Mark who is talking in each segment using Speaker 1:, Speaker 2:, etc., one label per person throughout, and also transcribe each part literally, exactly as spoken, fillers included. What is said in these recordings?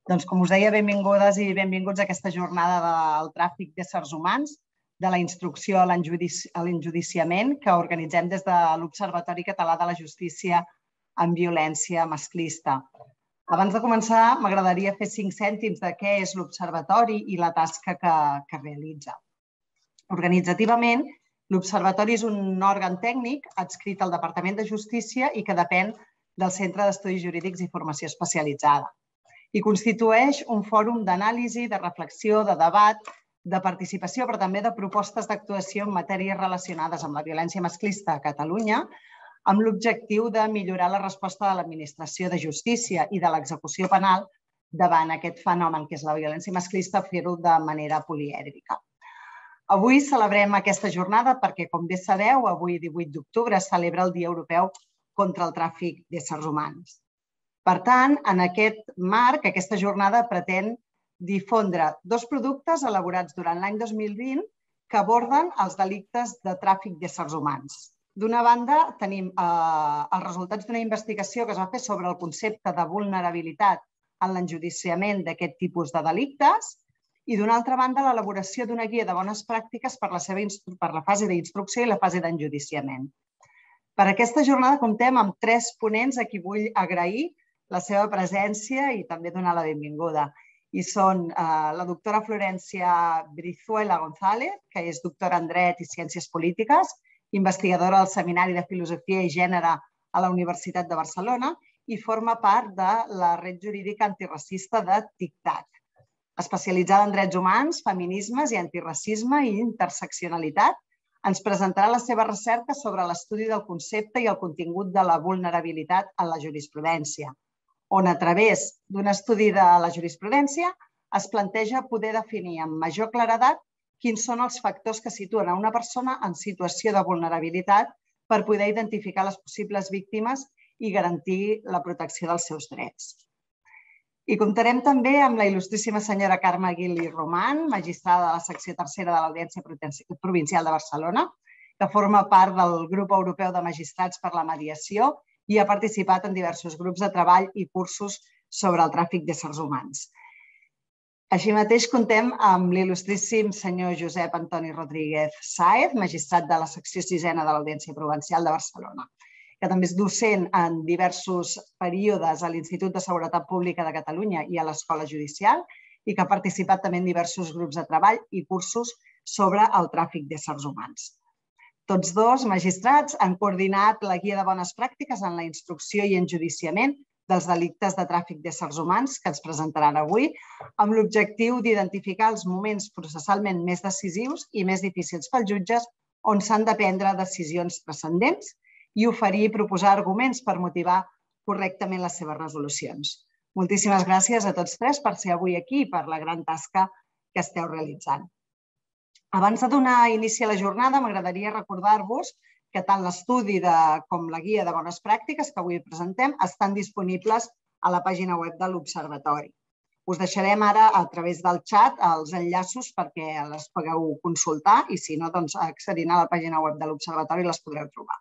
Speaker 1: Doncs, com us deia, benvingudes i benvinguts a aquesta jornada del tràfic d'éssers humans, de la instrucció a l'enjudiciament que organitzem des de l'Observatori Català de la Justícia en Violència Masclista. Abans de començar, m'agradaria fer cinc cèntims de què és l'Observatori i la tasca que, que realitza. Organitzativament, l'Observatori és un òrgan tècnic adscrit al Departament de Justícia i que depèn del Centre d'Estudis Jurídics i Formació Especialitzada. I constitueix un fòrum d'anàlisi, de reflexió, de debat, de participació, però també de propostes d'actuació en matèries relacionades amb la violència masclista a Catalunya, amb l'objectiu de millorar la resposta de l'administració de justícia i de l'execució penal davant aquest fenomen que és la violència masclista, fer-ho de manera polièdrica. Avui celebrem aquesta jornada perquè, com bé sabeu, avui, divuit d'octubre, es celebra el Dia Europeu contra el tràfic d'éssers humans. Per tant, en aquest marc, aquesta jornada pretén difondre dos productes elaborats durant l'any dos mil vint que aborden els delictes de tràfic d'éssers humans. D'una banda, tenim els resultats d'una investigació que es va fer sobre el concepte de vulnerabilitat en l'enjudiciament d'aquest tipus de delictes i, d'una altra banda, l'elaboració d'una guia de bones pràctiques per la, seva, per la fase d'instrucció i la fase d'enjudiciament. Per aquesta jornada comptem amb tres ponents a qui vull agrair la seva presència i també donar la benvinguda. I són la doctora Florencia Brizuela González, que és doctora en Dret i Ciències Polítiques, investigadora del Seminari de Filosofia i Gènere a la Universitat de Barcelona i forma part de la Red Jurídica Antiracista de TIC-TAC. Especialitzada en drets humans, feminismes i antiracisme i interseccionalitat, ens presentarà la seva recerca sobre l'estudi del concepte i el contingut de la vulnerabilitat en la jurisprudència, on a través d'un estudi de la jurisprudència es planteja poder definir amb major claredat quins són els factors que situen a una persona en situació de vulnerabilitat per poder identificar les possibles víctimes i garantir la protecció dels seus drets. I comptarem també amb la il·lustríssima senyora Carme Aguil i Roman, magistrada de la secció tercera de l'Audiència Provincial de Barcelona, que forma part del Grup Europeu de Magistrats per la Mediació i ha participat en diversos grups de treball i cursos sobre el tràfic d'éssers humans. Així mateix, contem amb l'il·lustríssim senyor Josep Antoni Rodríguez Sáez, magistrat de la secció sisena de l'Audiència Provincial de Barcelona, que també és docent en diversos períodes a l'Institut de Seguretat Pública de Catalunya i a l'Escola Judicial i que ha participat també en diversos grups de treball i cursos sobre el tràfic d'éssers humans. Tots dos magistrats han coordinat la guia de bones pràctiques en la instrucció i enjudiciament dels delictes de tràfic d'éssers humans que ens presentaran avui, amb l'objectiu d'identificar els moments processalment més decisius i més difícils pels jutges on s'han de prendre decisions transcendents i oferir i proposar arguments per motivar correctament les seves resolucions. Moltíssimes gràcies a tots tres per ser avui aquí i per la gran tasca que esteu realitzant. Abans de donar inici a la jornada, m'agradaria recordar-vos que tant l'estudi com la guia de bones pràctiques que avui presentem estan disponibles a la pàgina web de l'Observatori. Us deixarem ara a través del xat els enllaços perquè les pugueu consultar i si no, doncs accedint a la pàgina web de l'Observatori les podreu trobar.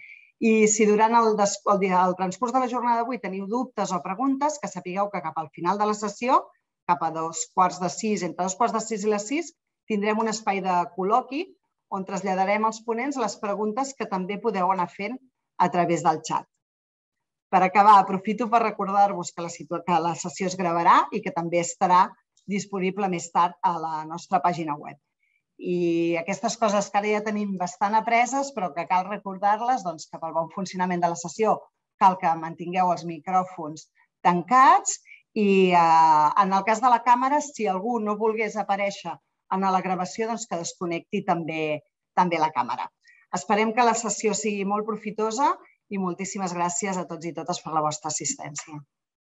Speaker 1: I si durant el transcurs de la jornada d'avui teniu dubtes o preguntes, que sapigueu que cap al final de la sessió, cap a dos quarts de sis, entre dos quarts de sis i les sis, tindrem un espai de col·loqui on traslladarem als ponents les preguntes que també podeu anar fent a través del xat. Per acabar, aprofito per recordar-vos que la sessió es gravarà i que també estarà disponible més tard a la nostra pàgina web. I aquestes coses que ara ja tenim bastant apreses, però que cal recordar-les que pel bon funcionament de la sessió cal que mantingueu els micròfons tancats i en el cas de la càmera, si algú no volgués aparèixer en la gravació, doncs que desconnecti també la càmera. Esperem que la sessió sigui molt profitosa i moltíssimes gràcies a tots i totes per la vostra assistència.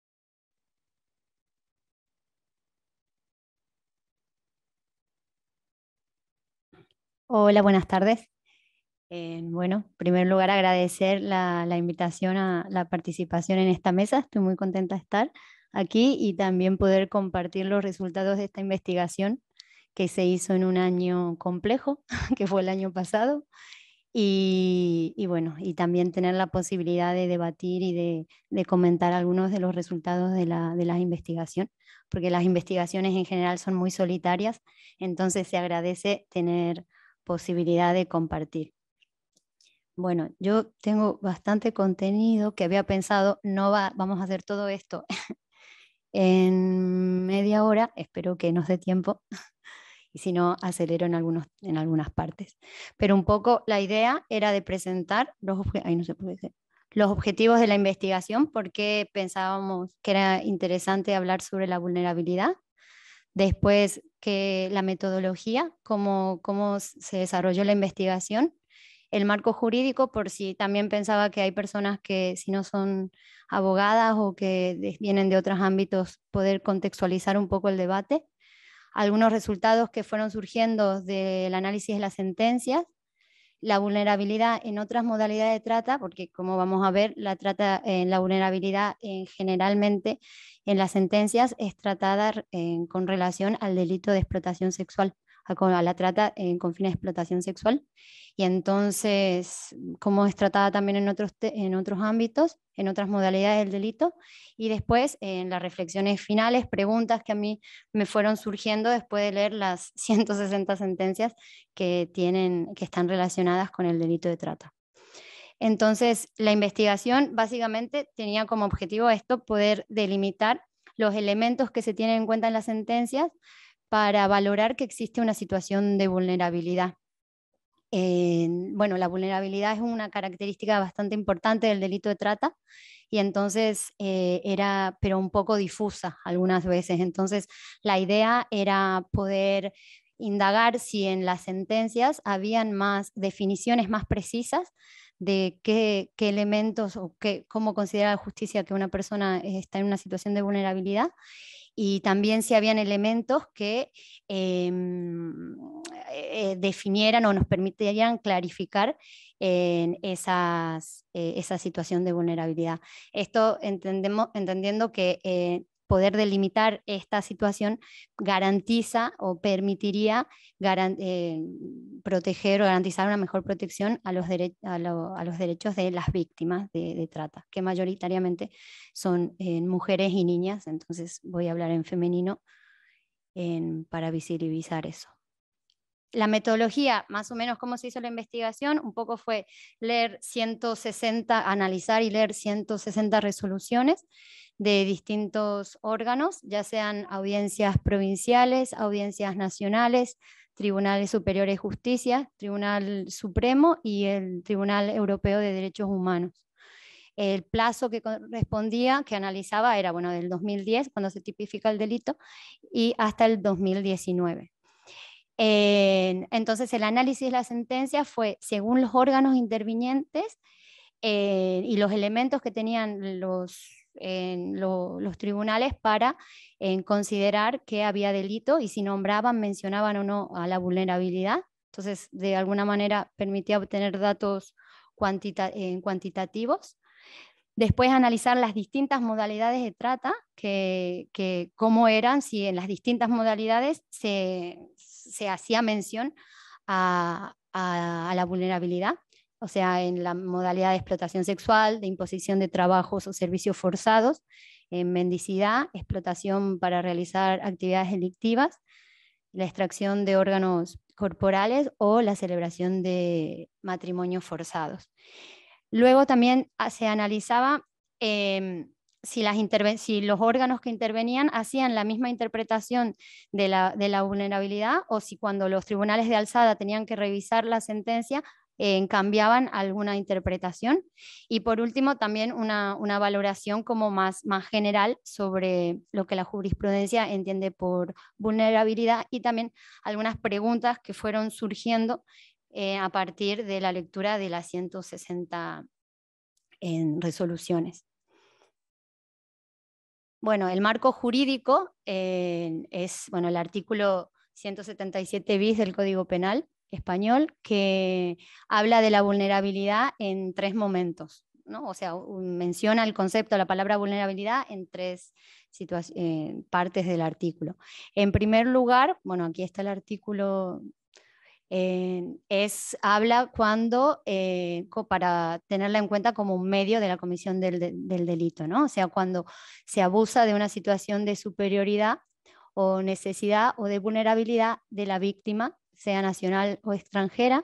Speaker 2: Hola, buenas tardes. Eh, bueno, en primer lugar agradecer la, la invitación a la participación en esta mesa. Estoy muy contenta de estar aquí y también poder compartir los resultados de esta investigación que se hizo en un año complejo, que fue el año pasado, Y, y bueno, y también tener la posibilidad de debatir y de, de comentar algunos de los resultados de la, de la investigación, porque las investigaciones en general son muy solitarias, entonces se agradece tener posibilidad de compartir. Bueno, yo tengo bastante contenido que había pensado, no va, vamos a hacer todo esto en media hora, espero que nos dé tiempo, y si no, acelero en, algunos, en algunas partes. Pero un poco la idea era de presentar los, obje ay, no sé por qué, los objetivos de la investigación, porque pensábamos que era interesante hablar sobre la vulnerabilidad. Después, que la metodología, cómo, cómo se desarrolló la investigación, el marco jurídico, por si también pensaba que hay personas que si no son abogadas o que vienen de otros ámbitos, poder contextualizar un poco el debate. Algunos resultados que fueron surgiendo del análisis de las sentencias, la vulnerabilidad en otras modalidades de trata, porque como vamos a ver, la, trata, eh, la vulnerabilidad eh, generalmente en las sentencias es tratada eh, con relación al delito de explotación sexual, a, a la trata eh, con fines de explotación sexual. Y entonces, cómo es tratada también en otros, en otros ámbitos, en otras modalidades del delito. Y después, en las reflexiones finales, preguntas que a mí me fueron surgiendo después de leer las ciento sesenta sentencias que, tienen, que están relacionadas con el delito de trata. Entonces, la investigación básicamente tenía como objetivo esto, poder delimitar los elementos que se tienen en cuenta en las sentencias para valorar que existe una situación de vulnerabilidad. Eh, bueno, la vulnerabilidad es una característica bastante importante del delito de trata y entonces eh, era, pero un poco difusa algunas veces. Entonces, la idea era poder indagar si en las sentencias habían más definiciones más precisas de qué, qué elementos o qué, cómo considera la justicia que una persona está en una situación de vulnerabilidad, y también si habían elementos que eh, eh, definieran o nos permitirían clarificar en esas, eh, esa situación de vulnerabilidad. Esto entendemos, entendiendo que eh, poder delimitar esta situación garantiza o permitiría garan eh, proteger o garantizar una mejor protección a los, a lo, a los derechos de las víctimas de, de trata, que mayoritariamente son eh, mujeres y niñas, entonces voy a hablar en femenino en, para visibilizar eso. La metodología, más o menos cómo se hizo la investigación, un poco fue leer ciento sesenta, analizar y leer ciento sesenta resoluciones de distintos órganos, ya sean audiencias provinciales, audiencias nacionales, tribunales superiores de justicia, Tribunal Supremo y el Tribunal Europeo de Derechos Humanos. El plazo que correspondía, que analizaba, era bueno, del dos mil diez, cuando se tipifica el delito, y hasta el dos mil diecinueve. Eh, entonces, el análisis de la sentencia fue según los órganos intervinientes eh, y los elementos que tenían los, eh, lo, los tribunales para eh, considerar que había delito y si nombraban, mencionaban o no a la vulnerabilidad. Entonces, de alguna manera permitía obtener datos cuantita eh, cuantitativos. Después analizar las distintas modalidades de trata, que, que cómo eran, si en las distintas modalidades se, se hacía mención a, a, a la vulnerabilidad, o sea, en la modalidad de explotación sexual, de imposición de trabajos o servicios forzados, en mendicidad, explotación para realizar actividades delictivas, la extracción de órganos corporales o la celebración de matrimonios forzados. Luego también se analizaba eh, si, las si los órganos que intervenían hacían la misma interpretación de la, de la vulnerabilidad o si cuando los tribunales de alzada tenían que revisar la sentencia eh, cambiaban alguna interpretación. Y por último también una, una valoración como más, más general sobre lo que la jurisprudencia entiende por vulnerabilidad y también algunas preguntas que fueron surgiendo Eh, a partir de la lectura de las ciento sesenta en resoluciones. Bueno, el marco jurídico eh, es bueno, el artículo ciento setenta y siete bis del Código Penal español, que habla de la vulnerabilidad en tres momentos, ¿no? O sea, menciona el concepto, la palabra vulnerabilidad en tres eh, partes del artículo. En primer lugar, bueno, aquí está el artículo Eh, es, habla cuando, eh, para tenerla en cuenta como un medio de la comisión del, de, del delito, ¿no? O sea, cuando se abusa de una situación de superioridad o necesidad o de vulnerabilidad de la víctima, sea nacional o extranjera.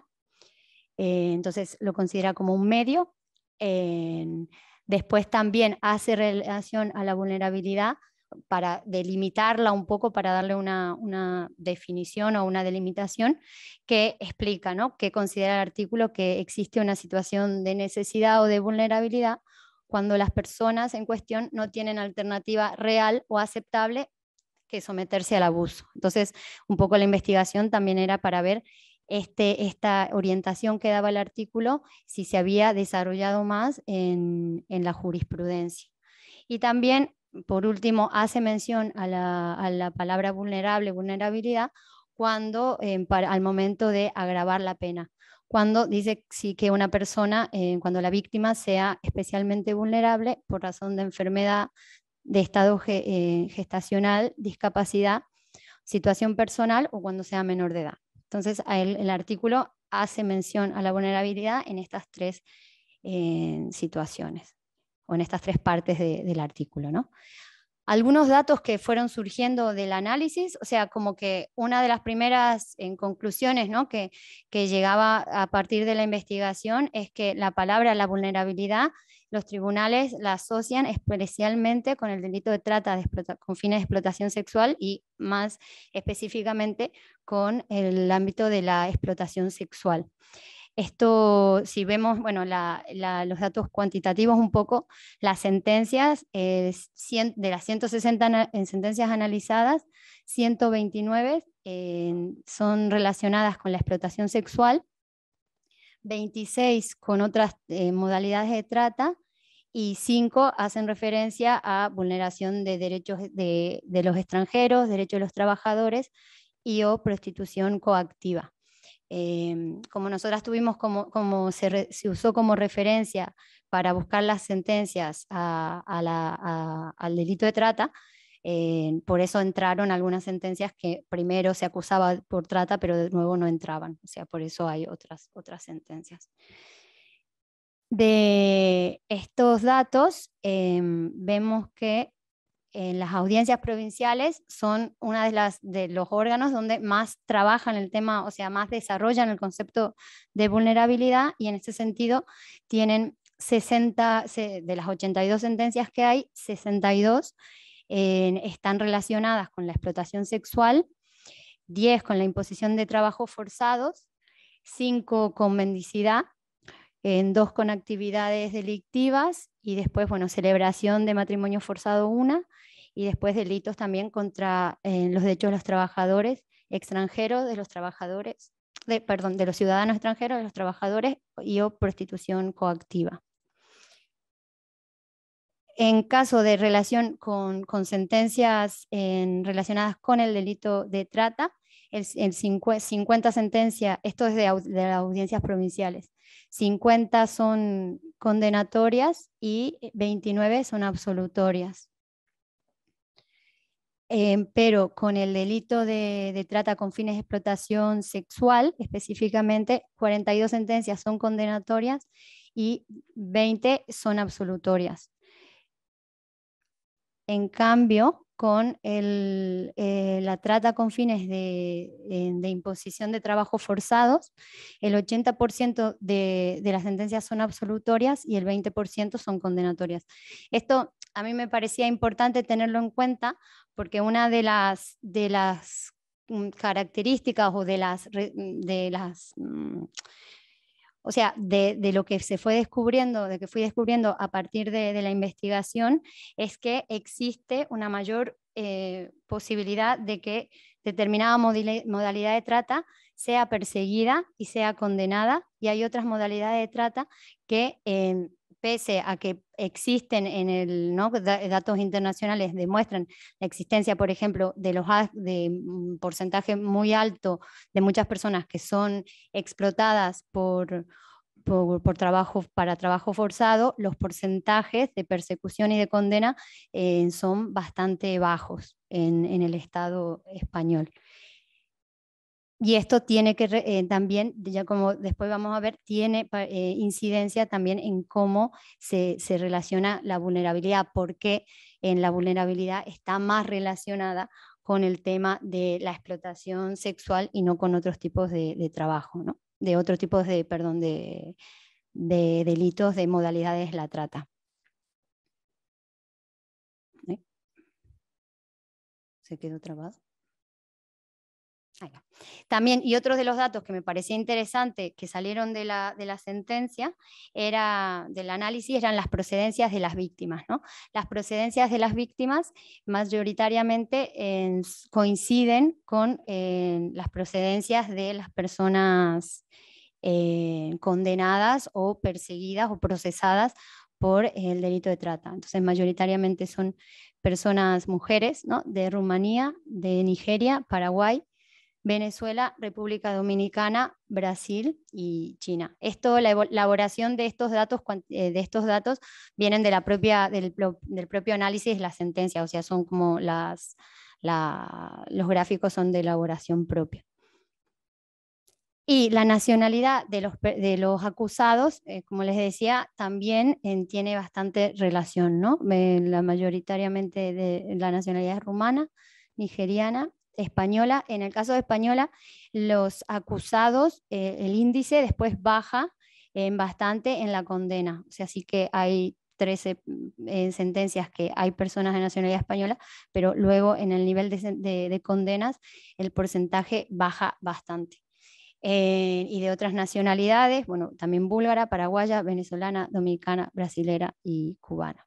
Speaker 2: Eh, entonces lo considera como un medio. Eh, después también hace relación a la vulnerabilidad para delimitarla un poco, para darle una, una definición o una delimitación que explica, ¿no? Que considera el artículo que existe una situación de necesidad o de vulnerabilidad cuando las personas en cuestión no tienen alternativa real o aceptable que someterse al abuso. Entonces, un poco la investigación también era para ver este, esta orientación que daba el artículo, si se había desarrollado más en, en la jurisprudencia. Y también, por último, hace mención a la, a la palabra vulnerable, vulnerabilidad, cuando, eh, para, al momento de agravar la pena. Cuando dice sí, que una persona, eh, cuando la víctima sea especialmente vulnerable por razón de enfermedad, de estado eh, gestacional, discapacidad, situación personal o cuando sea menor de edad. Entonces, el, el artículo hace mención a la vulnerabilidad en estas tres eh, situaciones o en estas tres partes de, del artículo, ¿no? Algunos datos que fueron surgiendo del análisis, o sea, como que una de las primeras en conclusiones, ¿no? que, que llegaba a partir de la investigación es que la palabra la vulnerabilidad, los tribunales la asocian especialmente con el delito de trata de con fines de explotación sexual y más específicamente con el ámbito de la explotación sexual. Esto, si vemos, bueno, la, la, los datos cuantitativos un poco, las sentencias, eh, cien, de las ciento sesenta en sentencias analizadas, ciento veintinueve eh, son relacionadas con la explotación sexual, veintiséis con otras eh, modalidades de trata y cinco hacen referencia a vulneración de derechos de, de los extranjeros, derechos de los trabajadores y o prostitución coactiva. Eh, como nosotras tuvimos como, como se, re, se, usó como referencia para buscar las sentencias a, a la, a, al delito de trata, eh, por eso entraron algunas sentencias que primero se acusaba por trata, pero de nuevo no entraban. O sea, por eso hay otras, otras sentencias. De estos datos, eh, vemos que en las audiencias provinciales son una de, las, de los órganos donde más trabajan el tema, o sea, más desarrollan el concepto de vulnerabilidad y en ese sentido tienen sesenta, de las ochenta y dos sentencias que hay, sesenta y dos eh, están relacionadas con la explotación sexual, diez con la imposición de trabajos forzados, cinco con mendicidad, en dos con actividades delictivas y después, bueno, celebración de matrimonio forzado una y después delitos también contra eh, los derechos de los trabajadores extranjeros, de los trabajadores, de, perdón, de los ciudadanos extranjeros, de los trabajadores y o prostitución coactiva. En caso de relación con, con sentencias en, relacionadas con el delito de trata, el, el cincuenta sentencias, esto es de, de las audiencias provinciales, cincuenta son condenatorias y veintinueve son absolutorias. Eh, pero con el delito de, de trata con fines de explotación sexual, específicamente, cuarenta y dos sentencias son condenatorias y veinte son absolutorias. En cambio, con el, eh, la trata con fines de, de imposición de trabajos forzados, el ochenta por ciento de, de las sentencias son absolutorias y el veinte por ciento son condenatorias. Esto a mí me parecía importante tenerlo en cuenta porque una de las, de las características o de las... De las o sea, de, de lo que se fue descubriendo, de que fui descubriendo a partir de, de la investigación, es que existe una mayor eh, posibilidad de que determinada modalidad de trata sea perseguida y sea condenada, y hay otras modalidades de trata que, eh, pese a que existen en el, ¿no? datos internacionales demuestran la existencia, por ejemplo, de los de un porcentaje muy alto de muchas personas que son explotadas por, por, por trabajo, para trabajo forzado, los porcentajes de persecución y de condena eh, son bastante bajos en, en el Estado español. Y esto tiene que eh, también, ya como después vamos a ver, tiene eh, incidencia también en cómo se, se relaciona la vulnerabilidad, porque en la vulnerabilidad está más relacionada con el tema de la explotación sexual y no con otros tipos de, de trabajo, ¿no? De otros tipos de, perdón, de, de delitos, de modalidades de la trata. ¿Eh? ¿Se quedó trabado? Ahí va. También, y otros de los datos que me parecía interesante que salieron de la, de la sentencia, era, del análisis, eran las procedencias de las víctimas, ¿no? Las procedencias de las víctimas mayoritariamente eh, coinciden con eh, las procedencias de las personas eh, condenadas o perseguidas o procesadas por el delito de trata. Entonces, mayoritariamente son personas mujeres, ¿no? De Rumanía, de Nigeria, Paraguay, Venezuela, República Dominicana, Brasil y China. Esto, la elaboración de estos datos, de estos datos vienen de la propia, del, del propio análisis de la sentencia, o sea, son como las, la, los gráficos son de elaboración propia. Y la nacionalidad de los, de los acusados, eh, como les decía, también eh, tiene bastante relación, ¿no? Eh, la mayoritariamente de la nacionalidad es rumana, nigeriana, española. En el caso de española, los acusados, eh, el índice después baja en bastante en la condena. O sea, sí que hay trece eh, sentencias que hay personas de nacionalidad española, pero luego en el nivel de, de, de condenas el porcentaje baja bastante. Eh, y de otras nacionalidades, bueno, también búlgara, paraguaya, venezolana, dominicana, brasilera y cubana.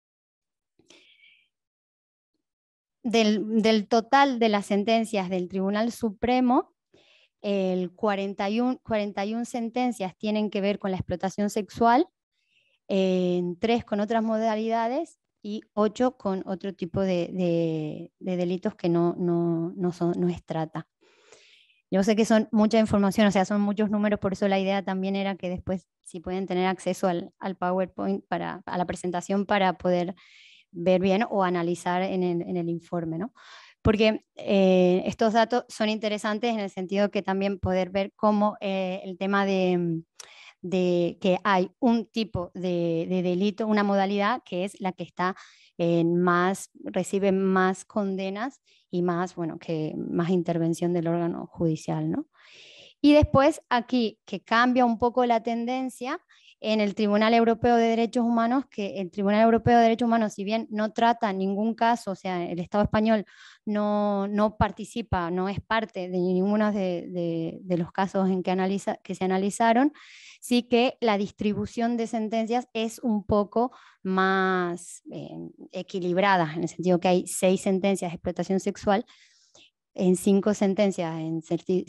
Speaker 2: Del, del total de las sentencias del Tribunal Supremo, el cuarenta y uno, cuarenta y uno sentencias tienen que ver con la explotación sexual, eh, tres con otras modalidades y ocho con otro tipo de, de, de delitos que no, no, no, son, no es trata. Yo sé que son mucha información, o sea, son muchos números, por eso la idea también era que después si pueden tener acceso al, al PowerPoint, para, a la presentación para poder ver bien o analizar en el, en el informe, ¿no? Porque eh, estos datos son interesantes en el sentido que también poder ver cómo eh, el tema de, de que hay un tipo de, de delito, una modalidad que es la que está en más, recibe más condenas y más, bueno, que más intervención del órgano judicial, ¿no? Y después aquí, que cambia un poco la tendencia en el Tribunal Europeo de Derechos Humanos, que el Tribunal Europeo de Derechos Humanos, si bien no trata ningún caso, o sea, el Estado español no, no participa, no es parte de ninguno de, de, de los casos en que, analiza, que se analizaron, sí que la distribución de sentencias es un poco más eh, equilibrada, en el sentido que hay seis sentencias de explotación sexual, en cinco sentencias en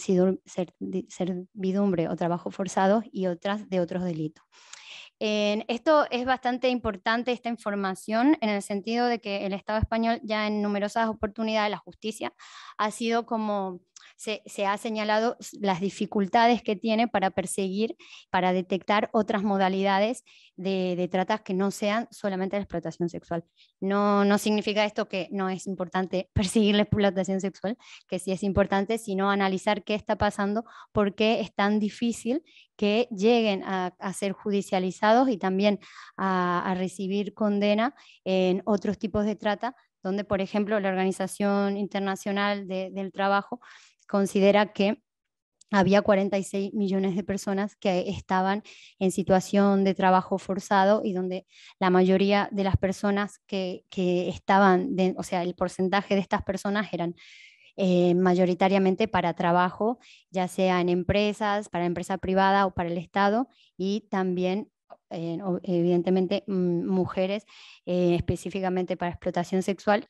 Speaker 2: servidumbre o trabajo forzado y otras de otros delitos. Eh, esto es bastante importante, esta información, en el sentido de que el Estado español ya en numerosas oportunidades, la justicia, ha sido como, se, se ha señalado las dificultades que tiene para perseguir, para detectar otras modalidades de, de tratas que no sean solamente la explotación sexual. No, no significa esto que no es importante perseguir la explotación sexual, que sí es importante, sino analizar qué está pasando, por qué es tan difícil que lleguen a, a ser judicializados y también a, a recibir condena en otros tipos de trata, donde, por ejemplo, la Organización Internacional de, del Trabajo considera que había cuarenta y seis millones de personas que estaban en situación de trabajo forzado y donde la mayoría de las personas que, que estaban, de, o sea, el porcentaje de estas personas eran eh, mayoritariamente para trabajo, ya sea en empresas, para empresa privada o para el Estado, y también eh, evidentemente mujeres eh, específicamente para explotación sexual.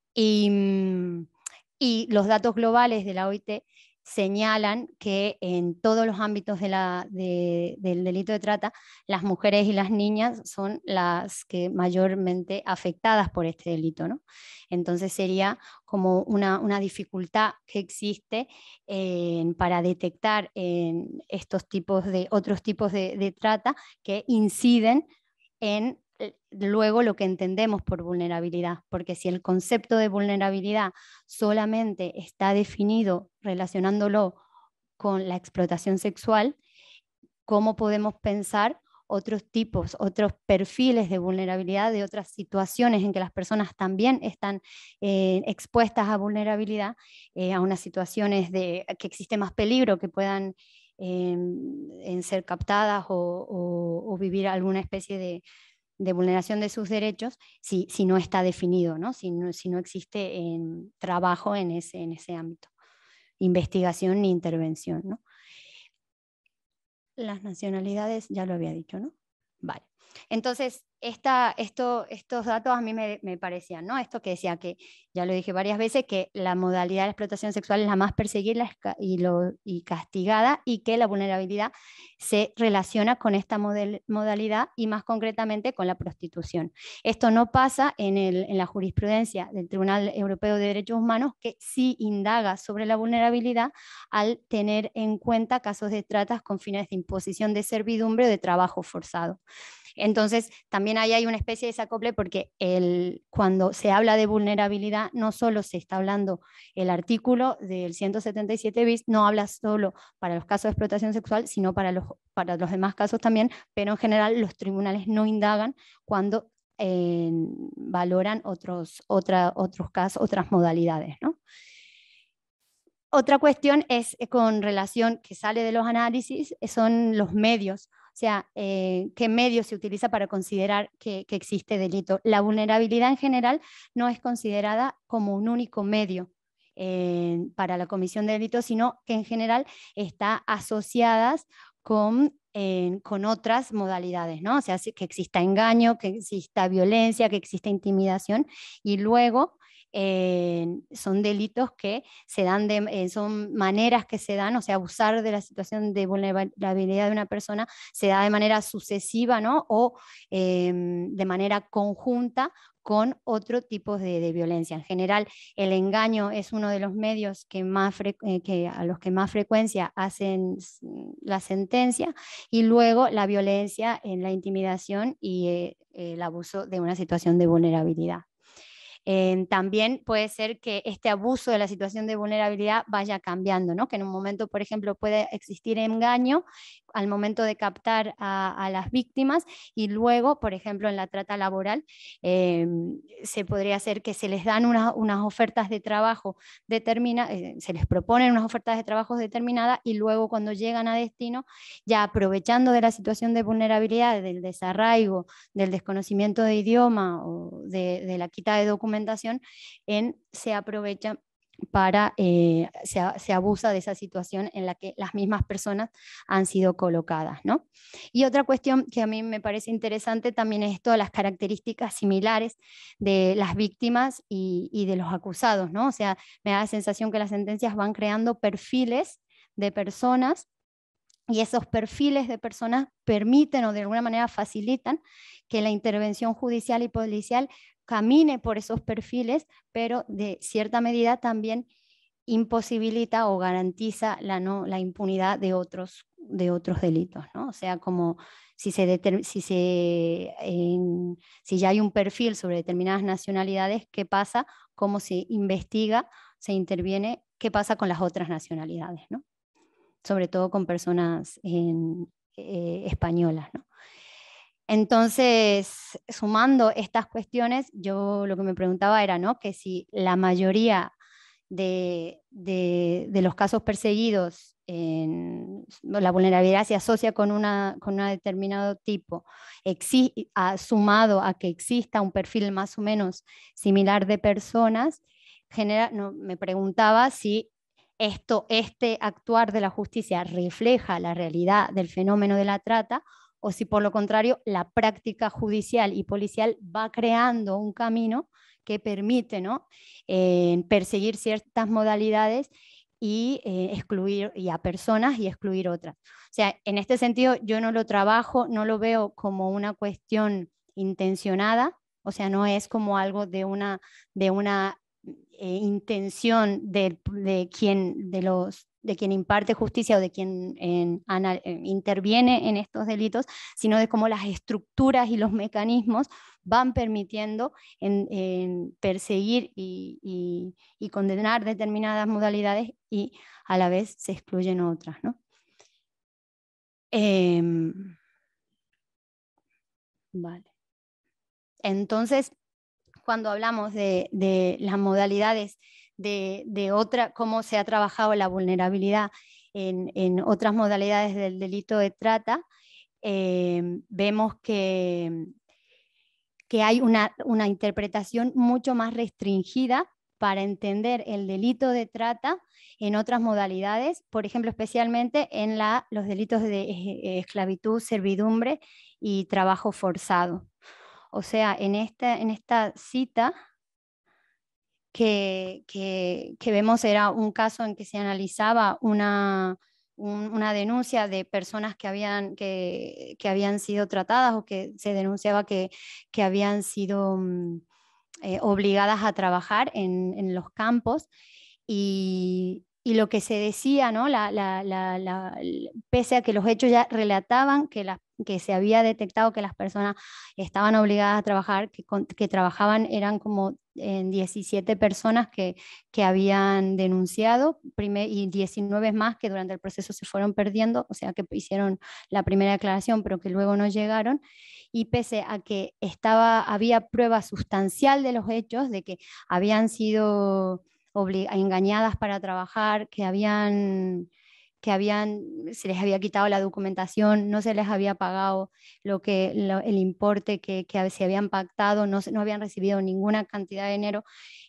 Speaker 2: Y, y los datos globales de la O I T señalan que en todos los ámbitos de la, de, del delito de trata, las mujeres y las niñas son las que mayormente afectadas por este delito, ¿no? Entonces sería como una, una dificultad que existe eh, para detectar en estos tipos de, otros tipos de, de trata que inciden en luego lo que entendemos por vulnerabilidad, porque si el concepto de vulnerabilidad solamente está definido relacionándolo con la explotación sexual, cómo podemos pensar otros tipos, otros perfiles de vulnerabilidad, de otras situaciones en que las personas también están eh, expuestas a vulnerabilidad, eh, a unas situaciones de que existe más peligro, que puedan eh, en ser captadas o, o, o vivir alguna especie de, de vulneración de sus derechos, si, si no está definido, ¿no? Si, no, si no existe en trabajo en ese, en ese ámbito, investigación ni intervención, ¿no? Las nacionalidades, ya lo había dicho, ¿no? Vale. Entonces, esta, esto, estos datos a mí me, me parecían, ¿no? Esto que decía que, ya lo dije varias veces, que la modalidad de explotación sexual es la más perseguida y, lo, y castigada, y que la vulnerabilidad se relaciona con esta model, modalidad y más concretamente con la prostitución. Esto no pasa en, el, en la jurisprudencia del Tribunal Europeo de Derechos Humanos, que sí indaga sobre la vulnerabilidad al tener en cuenta casos de tratas con fines de imposición de servidumbre o de trabajo forzado. Entonces, también ahí hay una especie de desacople porque el, cuando se habla de vulnerabilidad, no solo se está hablando, el artículo del ciento setenta y siete bis no habla solo para los casos de explotación sexual, sino para los, para los demás casos también, pero en general los tribunales no indagan cuando eh, valoran otros, otra, otros casos, otras modalidades, ¿no? Otra cuestión es con relación que sale de los análisis, son los medios. O sea, eh, ¿qué medio se utiliza para considerar que, que existe delito? La vulnerabilidad en general no es considerada como un único medio eh, para la comisión de delitos, sino que en general está asociada con, eh, con otras modalidades, ¿no? O sea, que exista engaño, que exista violencia, que exista intimidación, y luego Eh, son delitos que se dan, de, eh, son maneras que se dan, o sea, abusar de la situación de vulnerabilidad de una persona se da de manera sucesiva, ¿no? O eh, de manera conjunta con otro tipo de, de violencia. En general, el engaño es uno de los medios que más eh, que a los que más frecuencia hacen la sentencia, y luego la violencia en la intimidación y eh, el abuso de una situación de vulnerabilidad. Eh, también puede ser que este abuso de la situación de vulnerabilidad vaya cambiando, ¿no? Que en un momento, por ejemplo, puede existir engaño al momento de captar a, a las víctimas, y luego, por ejemplo, en la trata laboral, eh, se podría hacer que se les dan una, unas ofertas de trabajo determinadas, eh, se les proponen unas ofertas de trabajo determinadas, y luego cuando llegan a destino, ya aprovechando de la situación de vulnerabilidad, del desarraigo, del desconocimiento de idioma o de, de la quita de documentación, en, se aprovecha para, eh, se, se abusa de esa situación en la que las mismas personas han sido colocadas, ¿no? Y otra cuestión que a mí me parece interesante también es todas las características similares de las víctimas y, y de los acusados, ¿no? O sea, me da la sensación que las sentencias van creando perfiles de personas, y esos perfiles de personas permiten o de alguna manera facilitan que la intervención judicial y policial camine por esos perfiles, pero de cierta medida también imposibilita o garantiza la, no, la impunidad de otros, de otros delitos, ¿no? O sea, como si, se si, se, en, si ya hay un perfil sobre determinadas nacionalidades, ¿qué pasa? ¿Cómo se investiga, se interviene? ¿Qué pasa con las otras nacionalidades, ¿no? Sobre todo con personas en, eh, españolas, ¿no? Entonces, sumando estas cuestiones, yo lo que me preguntaba era, ¿no?, que si la mayoría de, de, de los casos perseguidos, en, la vulnerabilidad se asocia con una, con una determinado tipo, exi, a, sumado a que exista un perfil más o menos similar de personas, genera, no, me preguntaba si esto, este actuar de la justicia refleja la realidad del fenómeno de la trata, o si por lo contrario la práctica judicial y policial va creando un camino que permite, ¿no?, eh, perseguir ciertas modalidades y eh, excluir y a personas y excluir otras. O sea, en este sentido yo no lo trabajo, no lo veo como una cuestión intencionada, o sea, no es como algo de una, de una eh, intención de, de, quien, de los de quien imparte justicia o de quien en, anal, interviene en estos delitos, sino de cómo las estructuras y los mecanismos van permitiendo en, en perseguir y, y, y condenar determinadas modalidades y a la vez se excluyen otras, ¿no? Eh, vale. Entonces, cuando hablamos de, de las modalidades de, de otra, cómo se ha trabajado la vulnerabilidad en, en otras modalidades del delito de trata, eh, vemos que, que hay una, una interpretación mucho más restringida para entender el delito de trata en otras modalidades, por ejemplo, especialmente en la, los delitos de esclavitud, servidumbre y trabajo forzado. O sea, en esta, en esta cita que, que, que vemos era un caso en que se analizaba una, un, una denuncia de personas que habían, que, que habían sido tratadas o que se denunciaba que, que habían sido um, eh, obligadas a trabajar en, en los campos y, y lo que se decía, ¿no? la, la, la, la, pese a que los hechos ya relataban que, la, que se había detectado que las personas estaban obligadas a trabajar, que, que trabajaban, eran como en diecisiete personas que, que habían denunciado primer, y diecinueve más que durante el proceso se fueron perdiendo, o sea que hicieron la primera declaración pero que luego no llegaron. Y pese a que estaba, había prueba sustancial de los hechos, de que habían sido engañadas para trabajar, que habían, que habían, se les había quitado la documentación, no se les había pagado lo que, lo, el importe que, que se habían pactado, no, no habían recibido ninguna cantidad de dinero,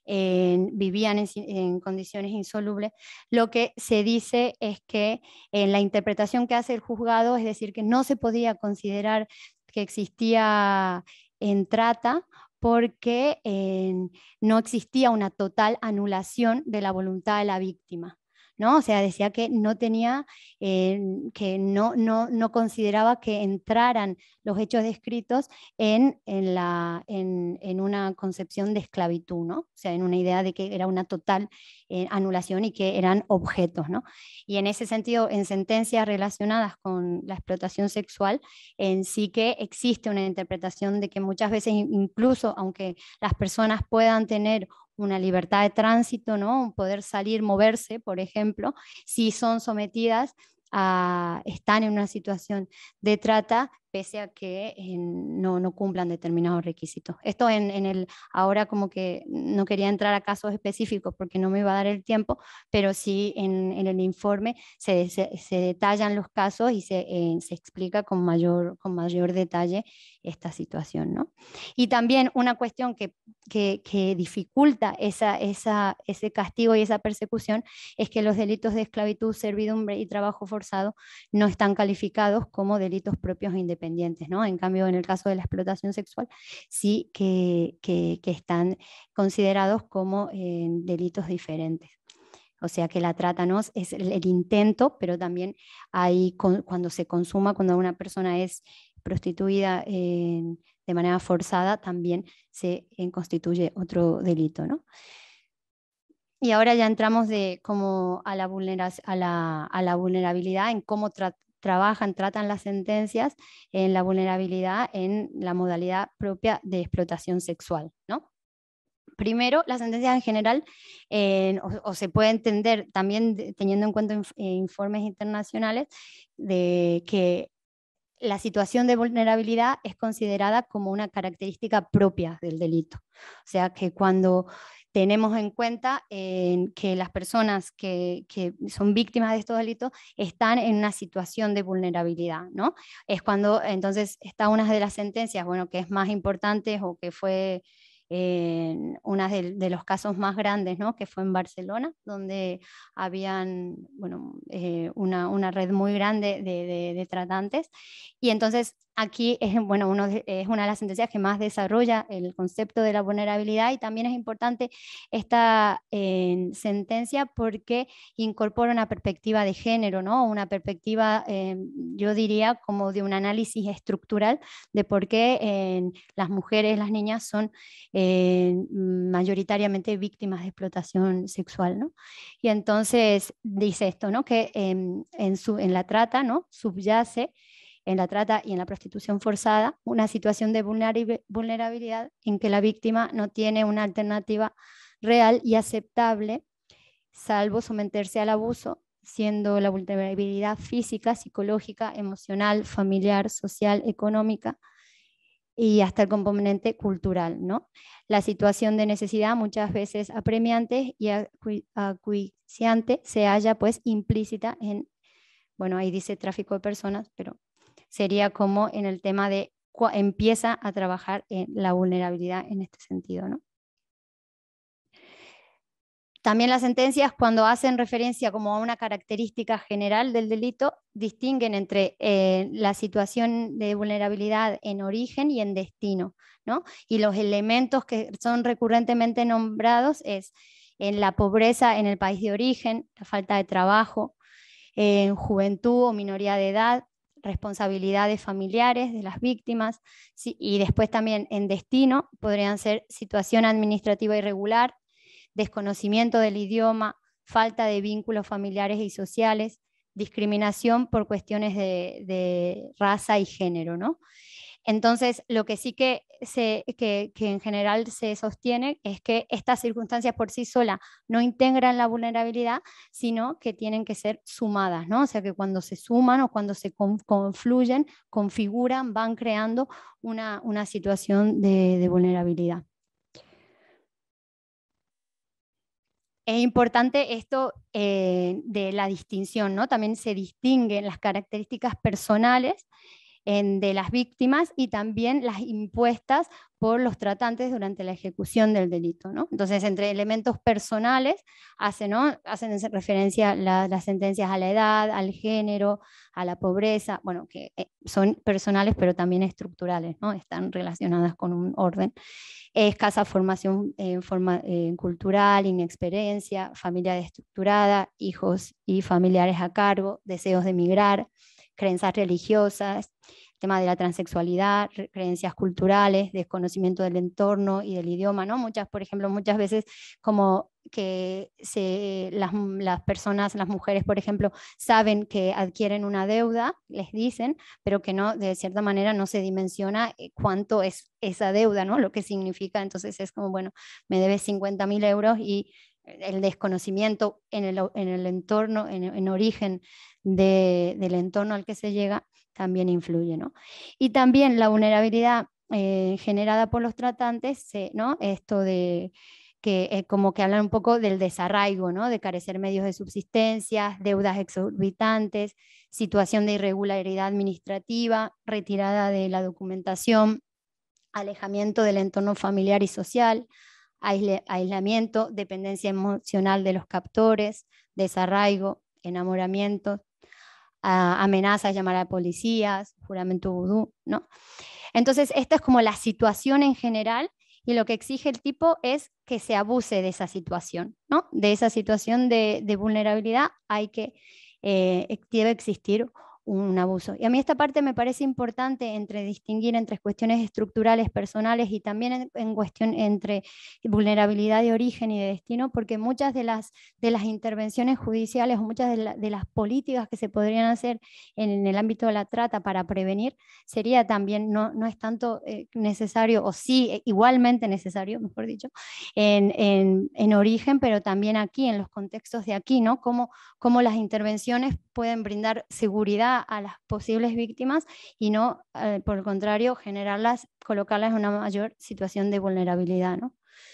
Speaker 2: eh, vivían en, en condiciones insolubles. Lo que se dice es que en la interpretación que hace el juzgado, es decir, que no se podía considerar que existía en trata porque eh, no existía una total anulación de la voluntad de la víctima, ¿no? O sea, decía que no tenía, eh, que no, no, no consideraba que entraran los hechos descritos en, en, la, en, en una concepción de esclavitud, ¿no? O sea, en una idea de que era una total eh, anulación y que eran objetos, ¿no? Y en ese sentido, en sentencias relacionadas con la explotación sexual, en sí que existe una interpretación de que muchas veces incluso, aunque las personas puedan tener una libertad de tránsito, ¿no? Poder salir, moverse, por ejemplo, si son sometidas a, están en una situación de trata, pese a que eh, no, no cumplan determinados requisitos. Esto en, en el, ahora como que no quería entrar a casos específicos porque no me iba a dar el tiempo, pero sí en, en el informe se, se, se detallan los casos y se, eh, se explica con mayor, con mayor detalle esta situación, ¿no? Y también una cuestión que, que, que dificulta esa, esa, ese castigo y esa persecución es que los delitos de esclavitud, servidumbre y trabajo forzado no están calificados como delitos propios e independientes, ¿no? En cambio, en el caso de la explotación sexual, sí que, que, que están considerados como eh, delitos diferentes. O sea que la trata no es el, el intento, pero también hay con, cuando se consuma, cuando una persona es prostituida eh, de manera forzada, también se eh, constituye otro delito, ¿no? Y ahora ya entramos de como a la, a la, a la vulnerabilidad, en cómo tra trabajan, tratan las sentencias en la vulnerabilidad en la modalidad propia de explotación sexual, ¿no? Primero, las sentencias en general, eh, o, o se puede entender también de, teniendo en cuenta inf informes internacionales, de que la situación de vulnerabilidad es considerada como una característica propia del delito. O sea, que cuando tenemos en cuenta eh, que las personas que, que son víctimas de estos delitos están en una situación de vulnerabilidad, ¿no? Es cuando entonces está una de las sentencias, bueno, que es más importante o que fue eh, uno de, de los casos más grandes, ¿no? Que fue en Barcelona, donde habían, bueno, eh, una, una red muy grande de, de, de tratantes, y entonces aquí es, bueno, uno de, es una de las sentencias que más desarrolla el concepto de la vulnerabilidad, y también es importante esta eh, sentencia porque incorpora una perspectiva de género, ¿no? Una perspectiva, eh, yo diría, como de un análisis estructural de por qué eh, las mujeres, las niñas son eh, mayoritariamente víctimas de explotación sexual, ¿no? Y entonces dice esto, ¿no? Que eh, en, su, en la trata, ¿no? Subyace en la trata y en la prostitución forzada, una situación de vulnerabilidad en que la víctima no tiene una alternativa real y aceptable, salvo someterse al abuso, siendo la vulnerabilidad física, psicológica, emocional, familiar, social, económica y hasta el componente cultural, ¿no? La situación de necesidad, muchas veces apremiante y acuciante, se halla pues implícita en, bueno, ahí dice tráfico de personas, pero sería como en el tema de empieza a trabajar en la vulnerabilidad en este sentido, ¿no? También las sentencias, cuando hacen referencia como a una característica general del delito, distinguen entre eh, la situación de vulnerabilidad en origen y en destino, ¿no? Y los elementos que son recurrentemente nombrados es en la pobreza en el país de origen, la falta de trabajo, en juventud o minoría de edad, responsabilidades familiares de las víctimas, sí, y después también en destino podrían ser situación administrativa irregular, desconocimiento del idioma, falta de vínculos familiares y sociales, discriminación por cuestiones de, de raza y género, ¿no? Entonces, lo que sí que, se, que, que en general se sostiene es que estas circunstancias por sí solas no integran la vulnerabilidad, sino que tienen que ser sumadas, ¿no? O sea, que cuando se suman o cuando se confluyen, configuran, van creando una, una situación de, de vulnerabilidad. Es importante esto eh, de la distinción, ¿no? También se distinguen las características personales en, de las víctimas y también las impuestas por los tratantes durante la ejecución del delito, ¿no? Entonces, entre elementos personales hacen, ¿no? hacen referencia la, las sentencias a la edad, al género, a la pobreza, bueno, que son personales pero también estructurales, ¿no? Están relacionadas con un orden. Escasa formación eh, forma, eh, cultural, inexperiencia, familia desestructurada, hijos y familiares a cargo, deseos de emigrar, creencias religiosas, tema de la transexualidad, creencias culturales, desconocimiento del entorno y del idioma, ¿no? Muchas, por ejemplo, muchas veces como que se, las, las personas, las mujeres, por ejemplo, saben que adquieren una deuda, les dicen, pero que no, de cierta manera no se dimensiona cuánto es esa deuda, ¿no? Lo que significa, entonces es como, bueno, me debes cincuenta mil euros y el desconocimiento en el, en el entorno, en, en origen de, del entorno al que se llega, también influye, ¿no? Y también la vulnerabilidad eh, generada por los tratantes, eh, ¿no? Esto de que eh, como que hablan un poco del desarraigo, ¿no? De carecer medios de subsistencia, deudas exorbitantes, situación de irregularidad administrativa, retirada de la documentación, alejamiento del entorno familiar y social, aislamiento, dependencia emocional de los captores, desarraigo, enamoramiento, amenazas, llamar a policías, juramento vudú, ¿no? Entonces, esta es como la situación en general y lo que exige el tipo es que se abuse de esa situación, ¿no? De esa situación de, de vulnerabilidad hay que, eh, debe existir un abuso. Y a mí esta parte me parece importante entre distinguir entre cuestiones estructurales, personales y también en, en cuestión entre vulnerabilidad de origen y de destino, porque muchas de las, de las intervenciones judiciales o muchas de, la, de las políticas que se podrían hacer en, en el ámbito de la trata para prevenir sería también, no, no es tanto eh, necesario, o sí, igualmente necesario, mejor dicho, en, en, en origen, pero también aquí, en los contextos de aquí, ¿no? Cómo, cómo las intervenciones pueden brindar seguridad a las posibles víctimas y no, eh, por el contrario, generarlas, colocarlas en una mayor situación de vulnerabilidad, ¿no?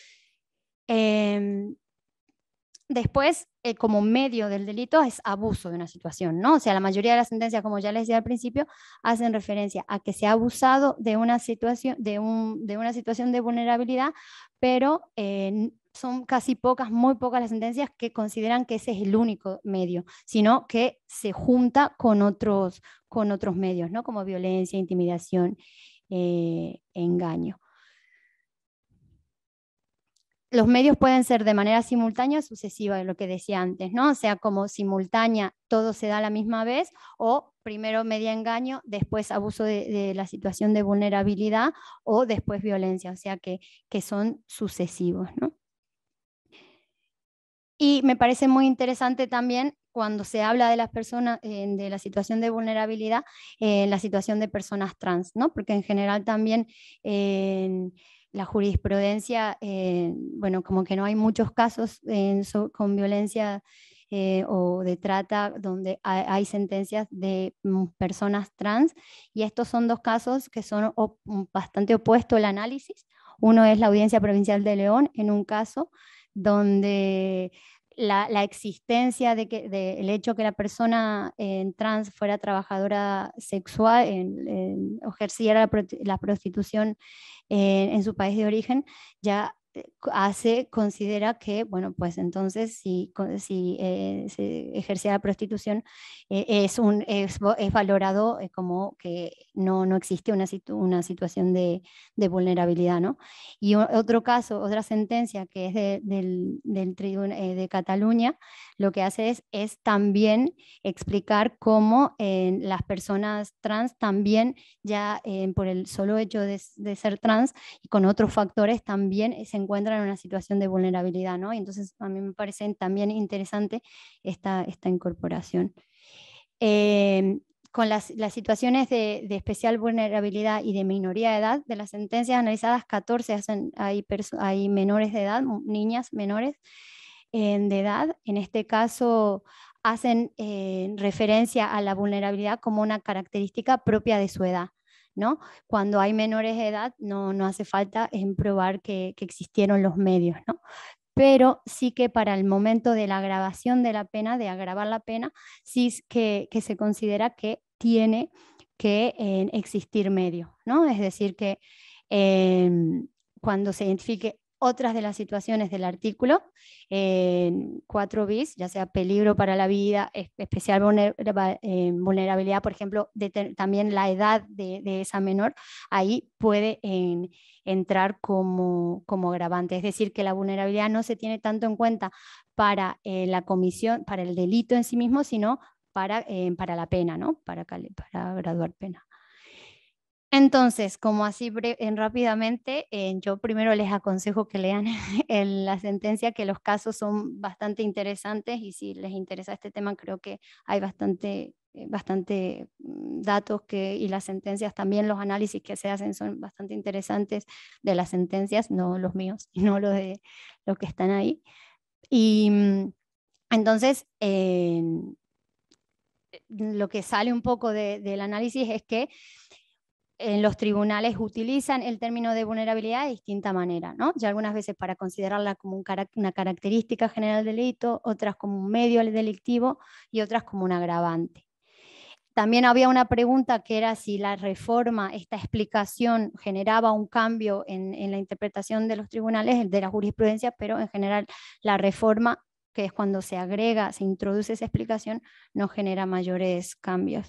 Speaker 2: Eh, después, eh, como medio del delito es abuso de una situación, ¿no? O sea, la mayoría de las sentencias, como ya les decía al principio, hacen referencia a que se ha abusado de una situación de, un, de, una situación de vulnerabilidad, pero eh, son casi pocas, muy pocas las sentencias que consideran que ese es el único medio, sino que se junta con otros, con otros medios, ¿no? Como violencia, intimidación, eh, engaño. Los medios pueden ser de manera simultánea o sucesiva, lo que decía antes, ¿no? O sea, como simultánea, todo se da a la misma vez, o primero media engaño, después abuso de, de la situación de vulnerabilidad, o después violencia, o sea, que, que son sucesivos, ¿no? Y me parece muy interesante también cuando se habla de las personas, eh, de la situación de vulnerabilidad, en eh, la situación de personas trans, ¿no? Porque en general también eh, la jurisprudencia, eh, bueno, como que no hay muchos casos eh, so, con violencia eh, o de trata donde hay, hay sentencias de mm, personas trans, y estos son dos casos que son op bastante opuestos al análisis. Uno es la Audiencia Provincial de León, en un caso donde la, la existencia de que de el hecho que la persona en trans fuera trabajadora sexual, en, en, ejerciera la, la prostitución en, en su país de origen, ya hace, considera que, bueno, pues entonces si, si eh, se ejercía la prostitución, eh, es, un, es, es valorado eh, como que no, no existe una, situ, una situación de, de vulnerabilidad, ¿no? Y otro caso, otra sentencia que es de, del, del tribunal eh, de Cataluña, lo que hace es, es también explicar cómo eh, las personas trans también ya eh, por el solo hecho de, de ser trans y con otros factores también se encuentran en una situación de vulnerabilidad, ¿no? Y entonces a mí me parece también interesante esta, esta incorporación. Eh, con las, las situaciones de, de especial vulnerabilidad y de minoría de edad, de las sentencias analizadas, catorce hacen, hay, hay menores de edad, niñas menores eh, de edad. En este caso hacen eh, referencia a la vulnerabilidad como una característica propia de su edad, ¿no? Cuando hay menores de edad no, no hace falta en probar que, que existieron los medios, ¿no? Pero sí que para el momento de la agravación de la pena, de agravar la pena, sí que, que se considera que tiene que eh, existir medio, ¿no? Es decir, que eh, cuando se identifique otras de las situaciones del artículo eh, cuatro bis, ya sea peligro para la vida, especial vulnerabilidad, por ejemplo, de también la edad de, de esa menor, ahí puede en, entrar como, como agravante. Es decir, que la vulnerabilidad no se tiene tanto en cuenta para eh, la comisión, para el delito en sí mismo, sino para, eh, para la pena, ¿no? Para, para graduar pena. Entonces, como así en, rápidamente, eh, yo primero les aconsejo que lean en la sentencia, que los casos son bastante interesantes y si les interesa este tema creo que hay bastante, bastante datos que, y las sentencias también, los análisis que se hacen son bastante interesantes de las sentencias, no los míos, no los de los que están ahí. Y entonces, eh, lo que sale un poco de, del análisis es que en los tribunales utilizan el término de vulnerabilidad de distinta manera, ¿no? Ya algunas veces para considerarla como un carac una característica general del delito, otras como un medio delictivo y otras como un agravante. También había una pregunta que era si la reforma, esta explicación generaba un cambio en, en la interpretación de los tribunales, de la jurisprudencia, pero en general la reforma, que es cuando se agrega, se introduce esa explicación, no genera mayores cambios.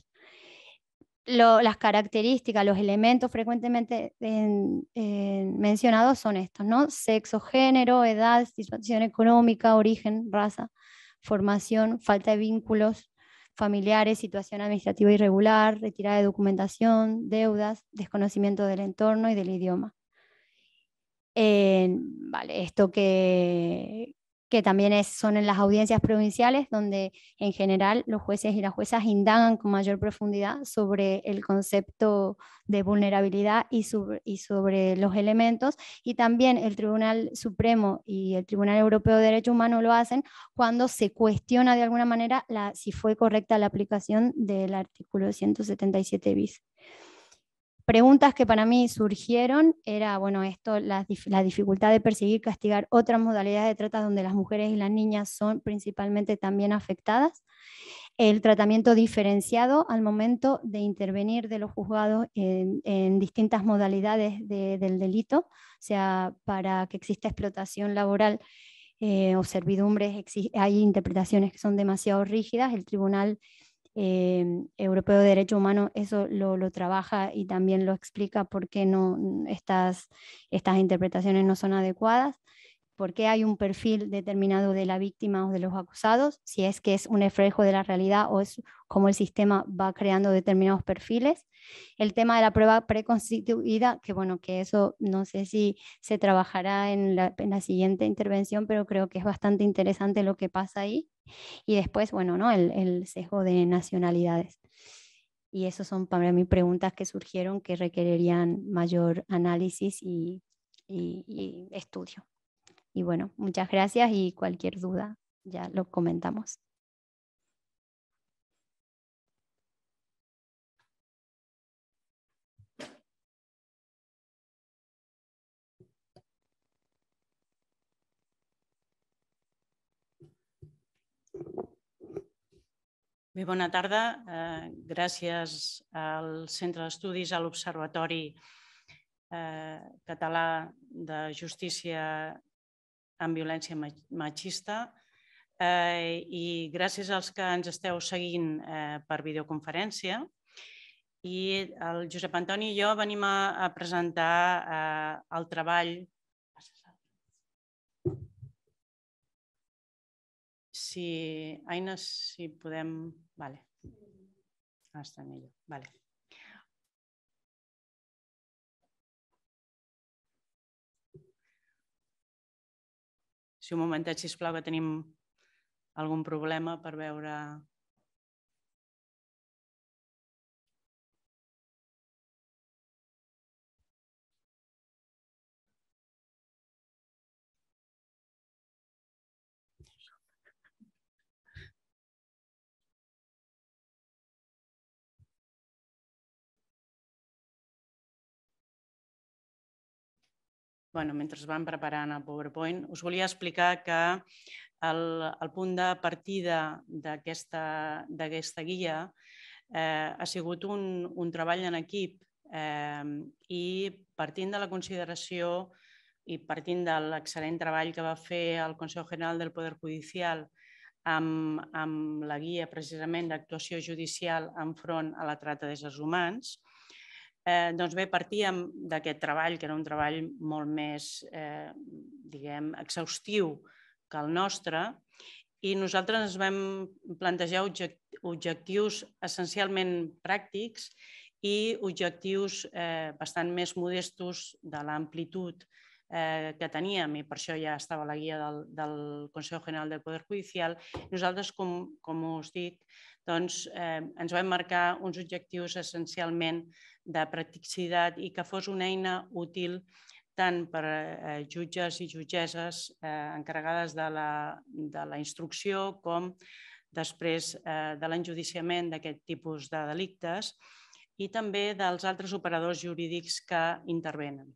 Speaker 2: Lo, las características, los elementos frecuentemente en, en mencionados son estos, ¿no? Sexo, género, edad, situación económica, origen, raza, formación, falta de vínculos familiares, situación administrativa irregular, retirada de documentación, deudas, desconocimiento del entorno y del idioma. Eh, vale, esto que, que también es, son en las audiencias provinciales, donde en general los jueces y las juezas indagan con mayor profundidad sobre el concepto de vulnerabilidad y sobre, y sobre los elementos, y también el Tribunal Supremo y el Tribunal Europeo de Derechos Humanos lo hacen cuando se cuestiona de alguna manera la, si fue correcta la aplicación del artículo ciento setenta y siete bis. Preguntas que para mí surgieron era, bueno, esto, la, la dificultad de perseguir, castigar otras modalidades de trata donde las mujeres y las niñas son principalmente también afectadas. el tratamiento diferenciado al momento de intervenir de los juzgados en, en distintas modalidades de, del delito, o sea, para que exista explotación laboral eh, o servidumbres, hay interpretaciones que son demasiado rígidas, el Tribunal eh, Europeo de Derechos Humanos eso lo, lo trabaja y también lo explica por qué no, estas, estas interpretaciones no son adecuadas, por qué hay un perfil determinado de la víctima o de los acusados, si es que es un reflejo de la realidad o es como el sistema va creando determinados perfiles. El tema de la prueba preconstituida, que bueno, que eso no sé si se trabajará en la, en la siguiente intervención, pero creo que es bastante interesante lo que pasa ahí. Y después, bueno, ¿no? el, el sesgo de nacionalidades. Y esas son para mí preguntas que surgieron que requerirían mayor análisis y, y, y estudio. Y bueno, muchas gracias y cualquier duda ya lo comentamos.
Speaker 3: Bé, bona tarda. Eh, gràcies al Centre d'Estudis, a l'Observatori eh, Català de Justícia en Violència Machista eh, i gràcies als que ens esteu seguint eh, per videoconferència. I el Josep Antoni i jo venim a, a presentar eh, el treball. Si, Aina, si podem... Vale. Ah, està en ella. Vale. Si un momentet, sisplau, que tenim algun problema per veure... Bueno, mentre es van preparant el PowerPoint, us volia explicar que el, el punt de partida d'aquesta guia eh, ha sigut un, un treball en equip eh, i partint de la consideració i partint de l'excel·lent treball que va fer el Consejo General del Poder Judicial amb, amb la guia precisament d'actuació judicial enfront a la trata d'éssers humans, Eh, doncs bé, partíem d'aquest treball, que era un treball molt més, eh, diguem, exhaustiu que el nostre, i nosaltres ens vam plantejar objectius essencialment pràctics i objectius eh, bastant més modestos de l'amplitud eh, que teníem, i per això ja estava la guia del, del Consejo General del Poder Judicial. Nosaltres, com, com us dic, doncs, eh, ens vam marcar uns objectius essencialment de practicitat i que fos una eina útil tant per eh, jutges i jutgesses eh, encarregades de la, de la instrucció com després eh, de l'enjudiciament d'aquest tipus de delictes i també dels altres operadors jurídics que intervenen.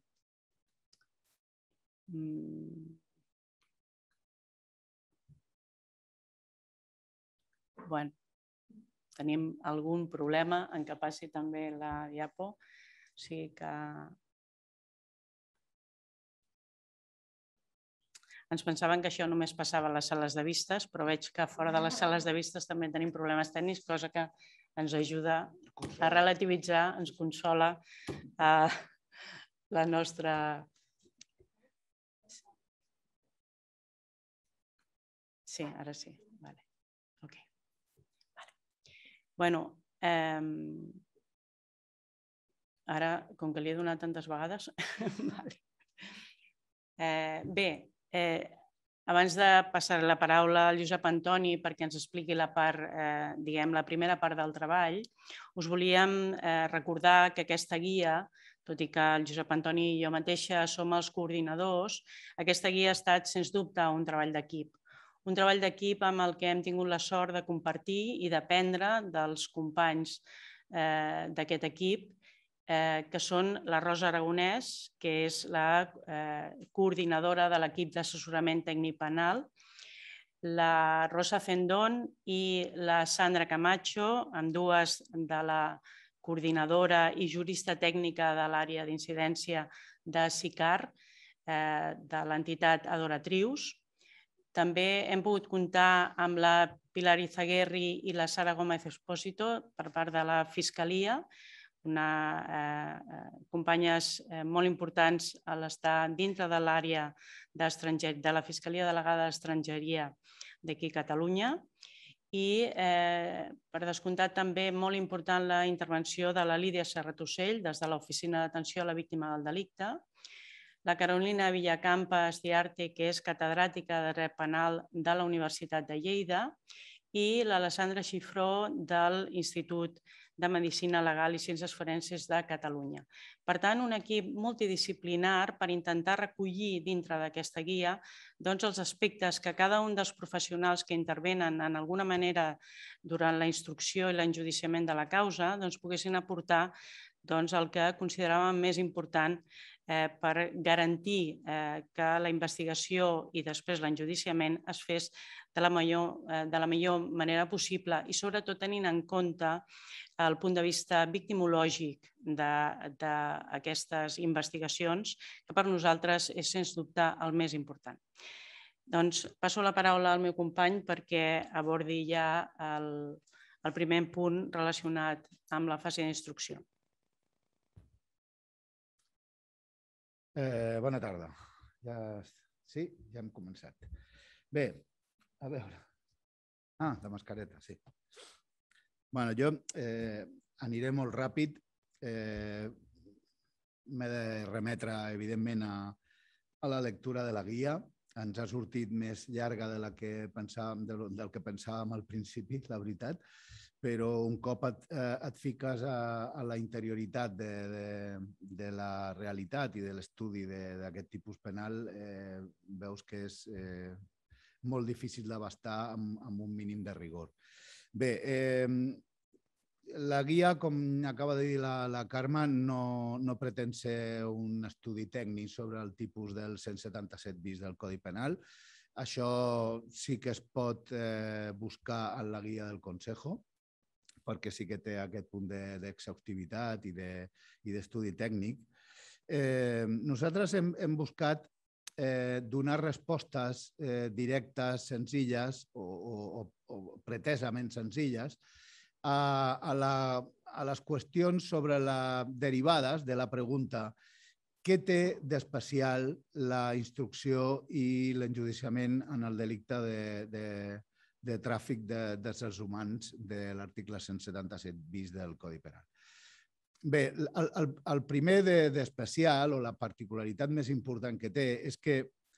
Speaker 3: Mm. Bueno, tenim algun problema en què passi també la diapo. O sigui que ens pensaven que això només passava a les sales de vistes, però veig que fora de les sales de vistes també tenim problemes tècnics, cosa que ens ajuda a relativitzar, ens consola la nostra... Sí, ara sí. Vale. Ok. Vale. Bueno, eh, ara, com que li he donat tantes vegades... vale. eh, bé, eh, abans de passar la paraula al Josep Antoni perquè ens expliqui la part, eh, diguem, la primera part del treball, us volíem eh, recordar que aquesta guia, tot i que el Josep Antoni i jo mateixa som els coordinadors, aquesta guia ha estat, sens dubte, un treball d'equip. Un treball d'equip amb el que hem tingut la sort de compartir i d'aprendre dels companys eh, d'aquest equip, eh, que són la Rosa Aragonès, que és la eh, coordinadora de l'equip d'assessorament tècnic penal, la Rosa Fendón i la Sandra Camacho, ambdues de la coordinadora i jurista tècnica de l'àrea d'incidència de SICAR, de l'entitat Adoratrius. També hem pogut comptar amb la Pilar Izaguirre i la Sara Gómez Expósito per part de la Fiscalia, companyes molt importants a l'estar dintre de l'àrea de la Fiscalia Delegada d'Estrangeria d'aquí a Catalunya. I, per descomptat, també molt important la intervenció de la Lídia Serratussell des de l'Oficina d'Atenció a la Víctima del Delicte, la Carolina Villacampas Diarte, que és catedràtica de dret penal de la Universitat de Lleida, i l'Alessandra Xifró de l'Institut de Medicina Legal i Ciències Forenses de Catalunya. Per tant, un equip multidisciplinar per intentar recollir dintre d'aquesta guia els aspectes que cada un dels professionals que intervenen en alguna manera durant la instrucció i l'enjudiciament de la causa poguessin aportar el que consideràvem més important per garantir que la investigació i després l'enjudiciament es fes de la millor manera possible i sobretot tenint en compte el punt de vista victimològic d'aquestes investigacions, que per nosaltres és sens dubte el més important. Doncs passo la paraula al meu company perquè abordi ja el primer punt relacionat amb la fase d'instrucció.
Speaker 4: Bona tarda. Sí, ja hem començat. Bé, a veure... Ah, la mascareta, sí. Bé, jo aniré molt ràpid. M'he de remetre, evidentment, a la lectura de la guia. Ens ha sortit més llarga del que pensàvem al principi, la veritat, però un cop et fiques a la interioritat de la realitat i de l'estudi d'aquest tipus penal, veus que és molt difícil d'abastar amb un mínim de rigor. Bé, la guia, com acaba de dir la Carme, no pretén ser un estudi tècnic sobre el tipus del cent setanta-set bis del Codi Penal. Això sí que es pot buscar en la guia del Consejo, perquè sí que té aquest punt d'exhaustivitat i d'estudi tècnic. Nosaltres hem buscat donar respostes directes, senzilles o pretesament senzilles a les qüestions derivades de la pregunta què té d'especial la instrucció i l'enjudiciament en el delicte de de tràfic d'éssers humans de l'article cent setanta-set bis del Codi Penal. Bé, el primer d'especial o la particularitat més important que té és que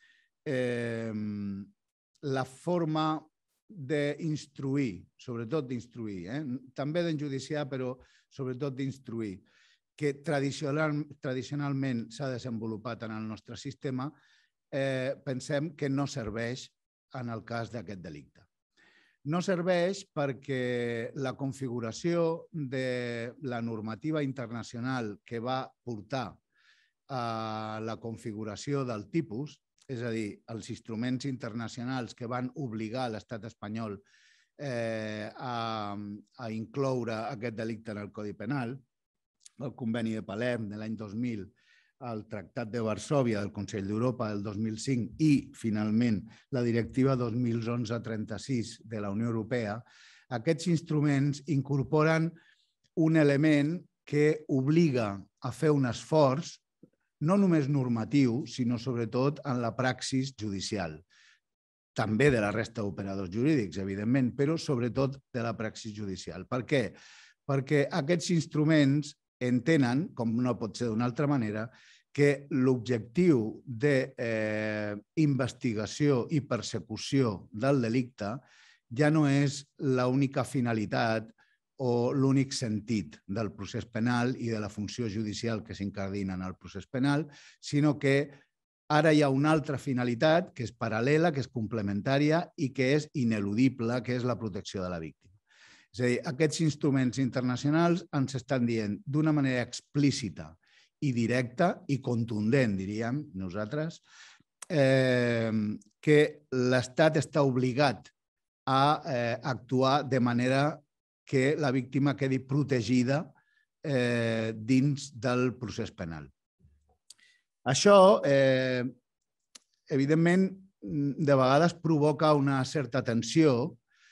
Speaker 4: la forma d'instruir, sobretot d'instruir, també d'enjudiciar, però sobretot d'instruir, que tradicionalment s'ha desenvolupat en el nostre sistema, pensem que no serveix en el cas d'aquest delicte. No serveix perquè la configuració de la normativa internacional que va portar a la configuració del tipus, és a dir, els instruments internacionals que van obligar l'estat espanyol a incloure aquest delicte en el Codi Penal, el Conveni de Palerm de l'any dos mil, el Tractat de Varsòvia del Consell d'Europa del dos mil cinc i, finalment, la Directiva dos mil onze trenta-sis de la Unió Europea, aquests instruments incorporen un element que obliga a fer un esforç no només normatiu, sinó sobretot en la praxis judicial. També de la resta d'operadors jurídics, evidentment, però sobretot de la praxis judicial. Per què? Perquè aquests instruments entenen, com no pot ser d'una altra manera, que l'objectiu d'investigació i persecució del delicte ja no és l'única finalitat o l'únic sentit del procés penal i de la funció judicial que s'incardina en el procés penal, sinó que ara hi ha una altra finalitat que és paral·lela, que és complementària i que és ineludible, que és la protecció de la víctima. És a dir, aquests instruments internacionals ens estan dient d'una manera explícita i directa i contundent, diríem nosaltres, que l'Estat està obligat a actuar de manera que la víctima quedi protegida dins del procés penal. Això, evidentment, de vegades provoca una certa tensió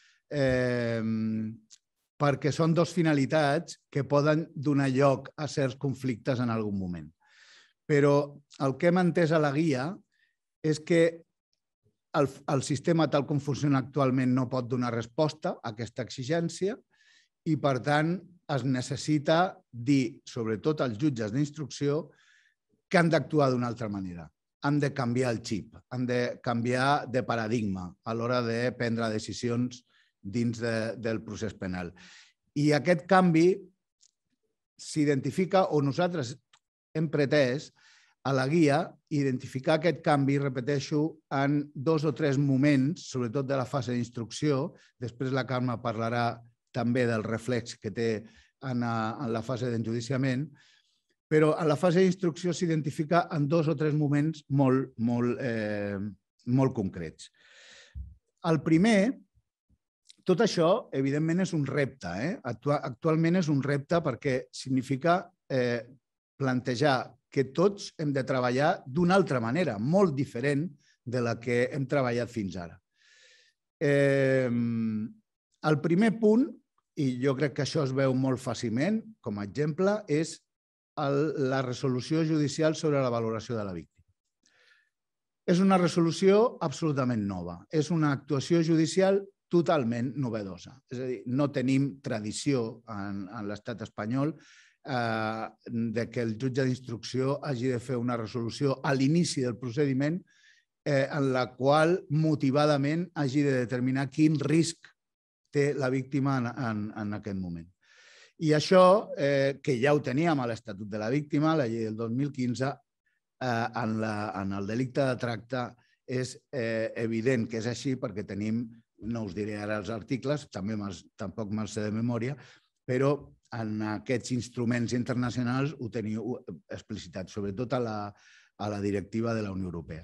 Speaker 4: perquè són dues finalitats que poden donar lloc a certs conflictes en algun moment. Però el que hem entès a la guia és que el sistema tal com funciona actualment no pot donar resposta a aquesta exigència i, per tant, es necessita dir, sobretot als jutges d'instrucció, que han d'actuar d'una altra manera. Han de canviar el xip, han de canviar de paradigma a l'hora de prendre decisions dins del procés penal. I aquest canvi s'identifica, o nosaltres hem pretès a la guia, identificar aquest canvi, repeteixo, en dos o tres moments, sobretot de la fase d'instrucció. Després la Carme parlarà també del reflex que té en la fase d'enjudiciament, però en la fase d'instrucció s'identifica en dos o tres moments molt, molt, eh, molt concrets. El primer, tot això, evidentment, és un repte. Eh? Actualment és un repte perquè significa eh, plantejar que tots hem de treballar d'una altra manera, molt diferent de la que hem treballat fins ara. Eh, el primer punt, i jo crec que això es veu molt fàcilment, com a exemple, és la resolució judicial sobre la valoració de la víctima. És una resolució absolutament nova. És una actuació judicial totalment novedosa. És a dir, no tenim tradició en l'estat espanyol de que el jutge d'instrucció hagi de fer una resolució a l'inici del procediment en la qual motivadament hagi de determinar quin risc té la víctima en aquest moment. I això, que ja ho teníem a l'Estatut de la Víctima, la llei del dos mil quinze, en el delicte de tracte és evident que és així perquè tenim, no us diré ara els articles, tampoc me'ls sé de memòria, però en aquests instruments internacionals ho teniu explicitat, sobretot a la directiva de la Unió Europea.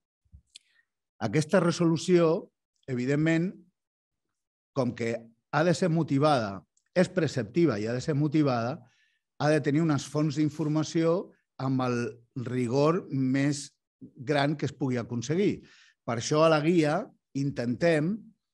Speaker 4: Aquesta resolució, evidentment, com que ha de ser motivada, és preceptiva i ha de ser motivada, ha de tenir unes fonts d'informació amb el rigor més gran que es pugui aconseguir. Per això a la guia intentem,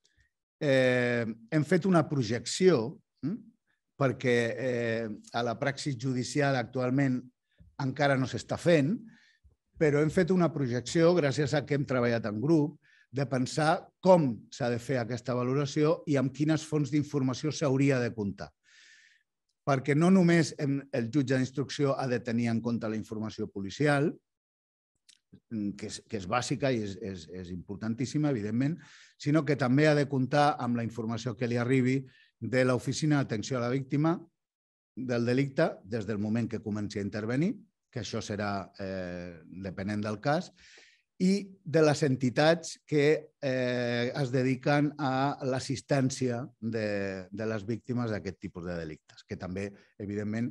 Speaker 4: hem fet una projecció, perquè a la praxis judicial actualment encara no s'està fent, però hem fet una projecció, gràcies a que hem treballat en grup, de pensar com s'ha de fer aquesta valoració i amb quines fonts d'informació s'hauria de comptar. Perquè no només el jutge d'instrucció ha de tenir en compte la informació policial, que és bàsica i és importantíssima, evidentment, sinó que també ha de comptar amb la informació que li arribi de l'Oficina d'Atenció a la Víctima del delicte des del moment que comenci a intervenir, que això serà depenent del cas, i de les entitats que es dediquen a l'assistència de les víctimes d'aquest tipus de delictes, que també, evidentment,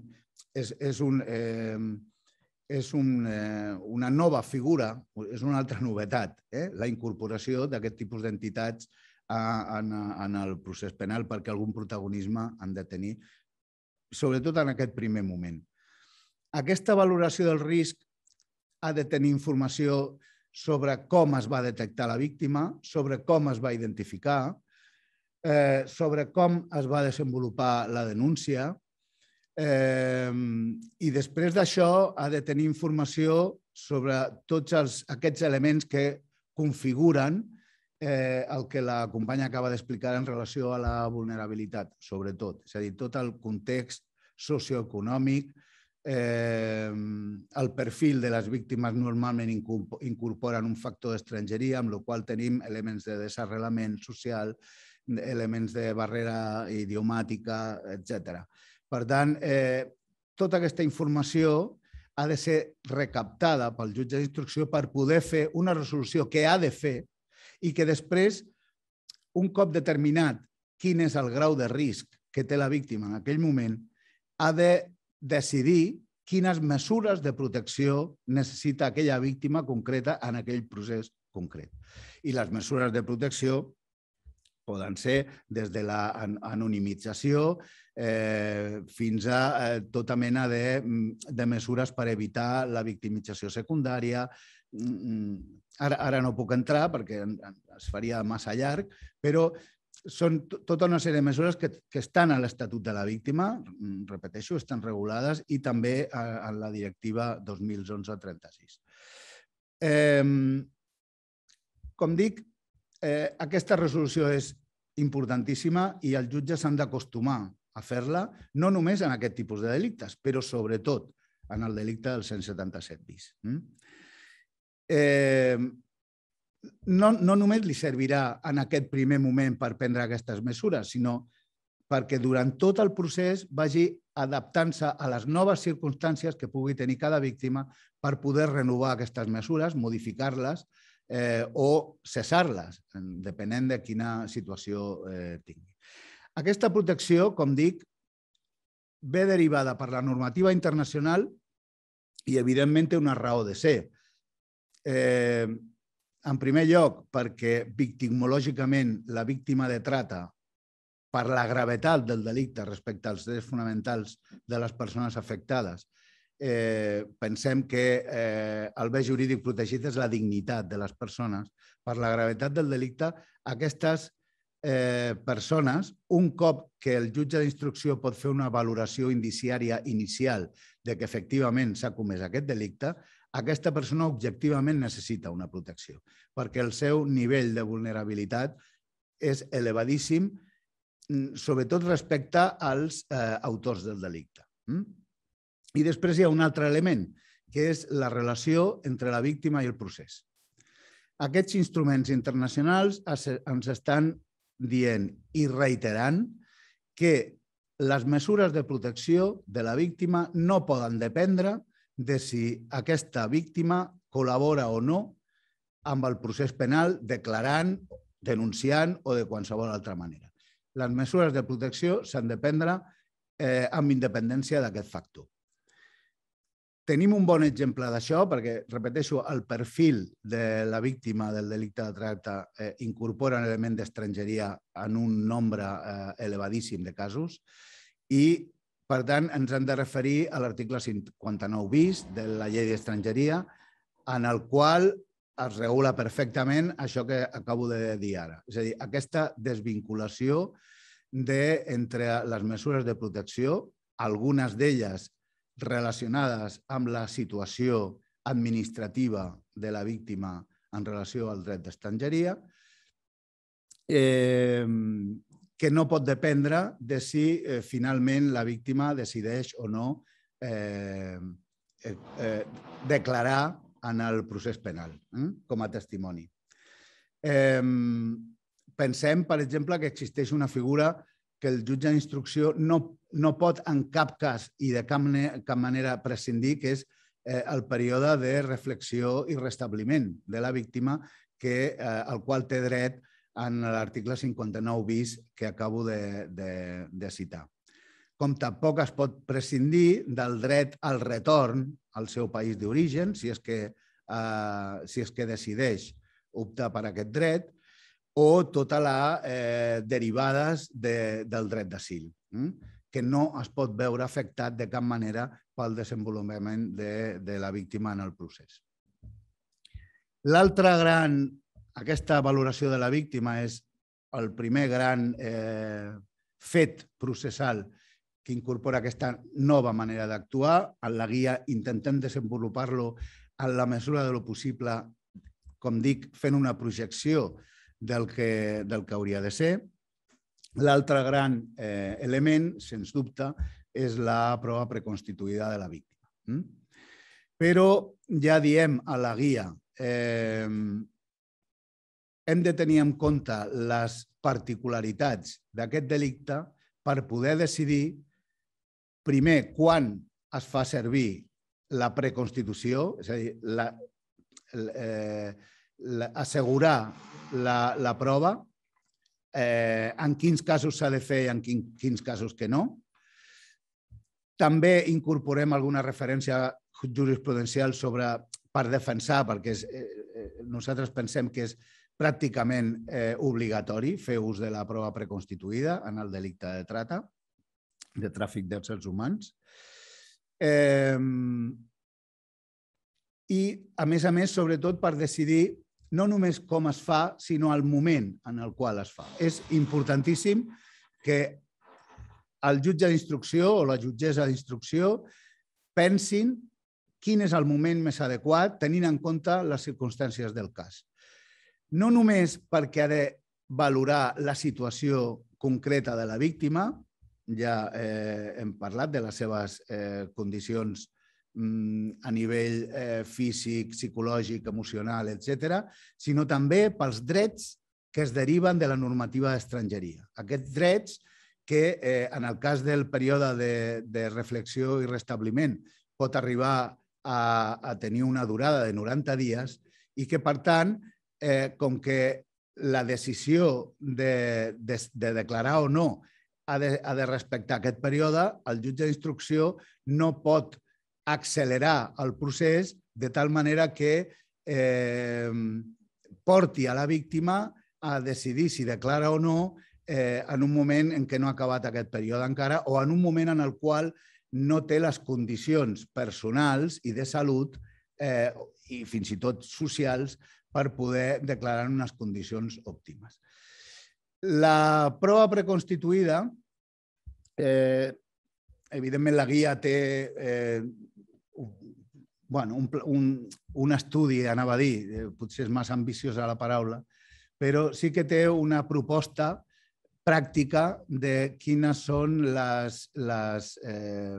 Speaker 4: és una nova figura, és una altra novetat, la incorporació d'aquest tipus d'entitats en el procés penal perquè algun protagonisme han de tenir, sobretot en aquest primer moment. Aquesta valoració del risc ha de tenir informació sobre com es va detectar la víctima, sobre com es va identificar, sobre com es va desenvolupar la denúncia i després d'això ha de tenir informació sobre tots aquests elements que configuren el que la companya acaba d'explicar en relació a la vulnerabilitat, sobretot. És a dir, tot el context socioeconòmic, el perfil de les víctimes normalment incorporen un factor d'estrangeria, amb el qual tenim elements de desarrelament social, elements de barrera idiomàtica, etcètera. Per tant, tota aquesta informació ha de ser recaptada pel jutge d'instrucció per poder fer una resolució que ha de fer i que després, un cop determinat quin és el grau de risc que té la víctima en aquell moment, ha de decidir quines mesures de protecció necessita aquella víctima concreta en aquell procés concret. I les mesures de protecció poden ser des de l'anonimització fins a tota mena de mesures per evitar la victimització secundària. Ara no puc entrar perquè es faria massa llarg, però són tota una sèrie de mesures que estan a l'Estatut de la Víctima, repeteixo, estan regulades, i també en la Directiva dos mil onze trenta-sis. Com dic, aquesta resolució és importantíssima i els jutges s'han d'acostumar a fer-la, no només en aquest tipus de delictes, però sobretot en el delicte del cent setanta-set bis. No només li servirà en aquest primer moment per prendre aquestes mesures, sinó perquè durant tot el procés vagi adaptant-se a les noves circumstàncies que pugui tenir cada víctima per poder renovar aquestes mesures, modificar-les o cessar-les, depenent de quina situació tingui. Aquesta protecció, com dic, ve derivada per la normativa internacional i, evidentment, té una raó de ser. En primer lloc, perquè victimològicament la víctima de trata, per la gravetat del delicte respecte als drets fonamentals de les persones afectades, pensem que el bé jurídic protegit és la dignitat de les persones. Per la gravetat del delicte, aquestes persones, un cop que el jutge d'instrucció pot fer una valoració indiciària inicial de que efectivament s'ha comès aquest delicte, aquesta persona objectivament necessita una protecció, perquè el seu nivell de vulnerabilitat és elevadíssim, sobretot respecte als autors del delicte. I després hi ha un altre element, que és la relació entre la víctima i el procés. Aquests instruments internacionals ens estan dient i reiterant que les mesures de protecció de la víctima no poden dependre de si aquesta víctima col·labora o no amb el procés penal declarant, denunciant o de qualsevol altra manera. Les mesures de protecció s'han de prendre amb independència d'aquest factor. Tenim un bon exemple d'això perquè, repeteixo, el perfil de la víctima del delicte de tracte incorpora un element d'estrangeria en un nombre elevadíssim de casos i, per tant, ens hem de referir a l'article cinquanta-nou bis de la llei d'estrangeria, en el qual es regula perfectament això que acabo de dir ara. És a dir, aquesta desvinculació entre les mesures de protecció, algunes d'elles relacionades amb la situació administrativa de la víctima en relació al dret d'estrangeria, que no pot dependre de si finalment la víctima decideix o no declarar en el procés penal com a testimoni. Pensem, per exemple, que existeix una figura que el jutge d'instrucció no pot en cap cas i de cap manera prescindir, que és el període de reflexió i restabliment de la víctima, al qual té dret en l'article cinquanta-nou bis que acabo de citar. Com tampoc es pot prescindir del dret al retorn al seu país d'origen, si és que decideix optar per aquest dret, o totes les derivades del dret d'asil, que no es pot veure afectat de cap manera pel desenvolupament de la víctima en el procés. L'altra gran, aquesta valoració de la víctima és el primer gran fet processal que incorpora aquesta nova manera d'actuar. En la guia intentem desenvolupar-lo en la mesura de lo possible, com dic, fent una projecció del que hauria de ser. L'altre gran element, sens dubte, és la prova preconstituïda de la víctima. Però ja diem a la guia, hem de tenir en compte les particularitats d'aquest delicte per poder decidir, primer, quan es fa servir la preconstitució, és a dir, assegurar la prova, en quins casos s'ha de fer i en quins casos que no. També incorporem alguna referència jurisprudencial sobre, per defensar, perquè és, eh, nosaltres pensem que és pràcticament eh, obligatori fer ús de la prova preconstituïda en el delicte de trata, de tràfic d'éssers humans. Eh, I, a més a més, sobretot per decidir no només com es fa, sinó el moment en el qual es fa. És importantíssim que el jutge d'instrucció o la jutgessa d'instrucció pensin quin és el moment més adequat tenint en compte les circumstàncies del cas. No només perquè ha de valorar la situació concreta de la víctima, ja eh, hem parlat de les seves eh, condicions mm, a nivell eh, físic, psicològic, emocional, etcètera, sinó també pels drets que es deriven de la normativa d'estrangeria. Aquests drets que eh, en el cas del període de, de reflexió i restabliment pot arribar a, a tenir una durada de noranta dies i que, per tant, eh, com que la decisió de, de, de declarar o no ha de, ha de respectar aquest període, el jutge d'instrucció no pot accelerar el procés de tal manera que eh, porti a la víctima a decidir si declara o no eh, en un moment en què no ha acabat aquest període encara o en un moment en el qual no té les condicions personals i de salut eh, i fins i tot socials per poder declarar en unes condicions òptimes. La prova preconstituïda, eh, evidentment la guia té eh, bueno, un, un, un estudi, anava a dir, eh, potser és massa ambiciosa la paraula, però sí que té una proposta pràctica de quines són les, les, eh,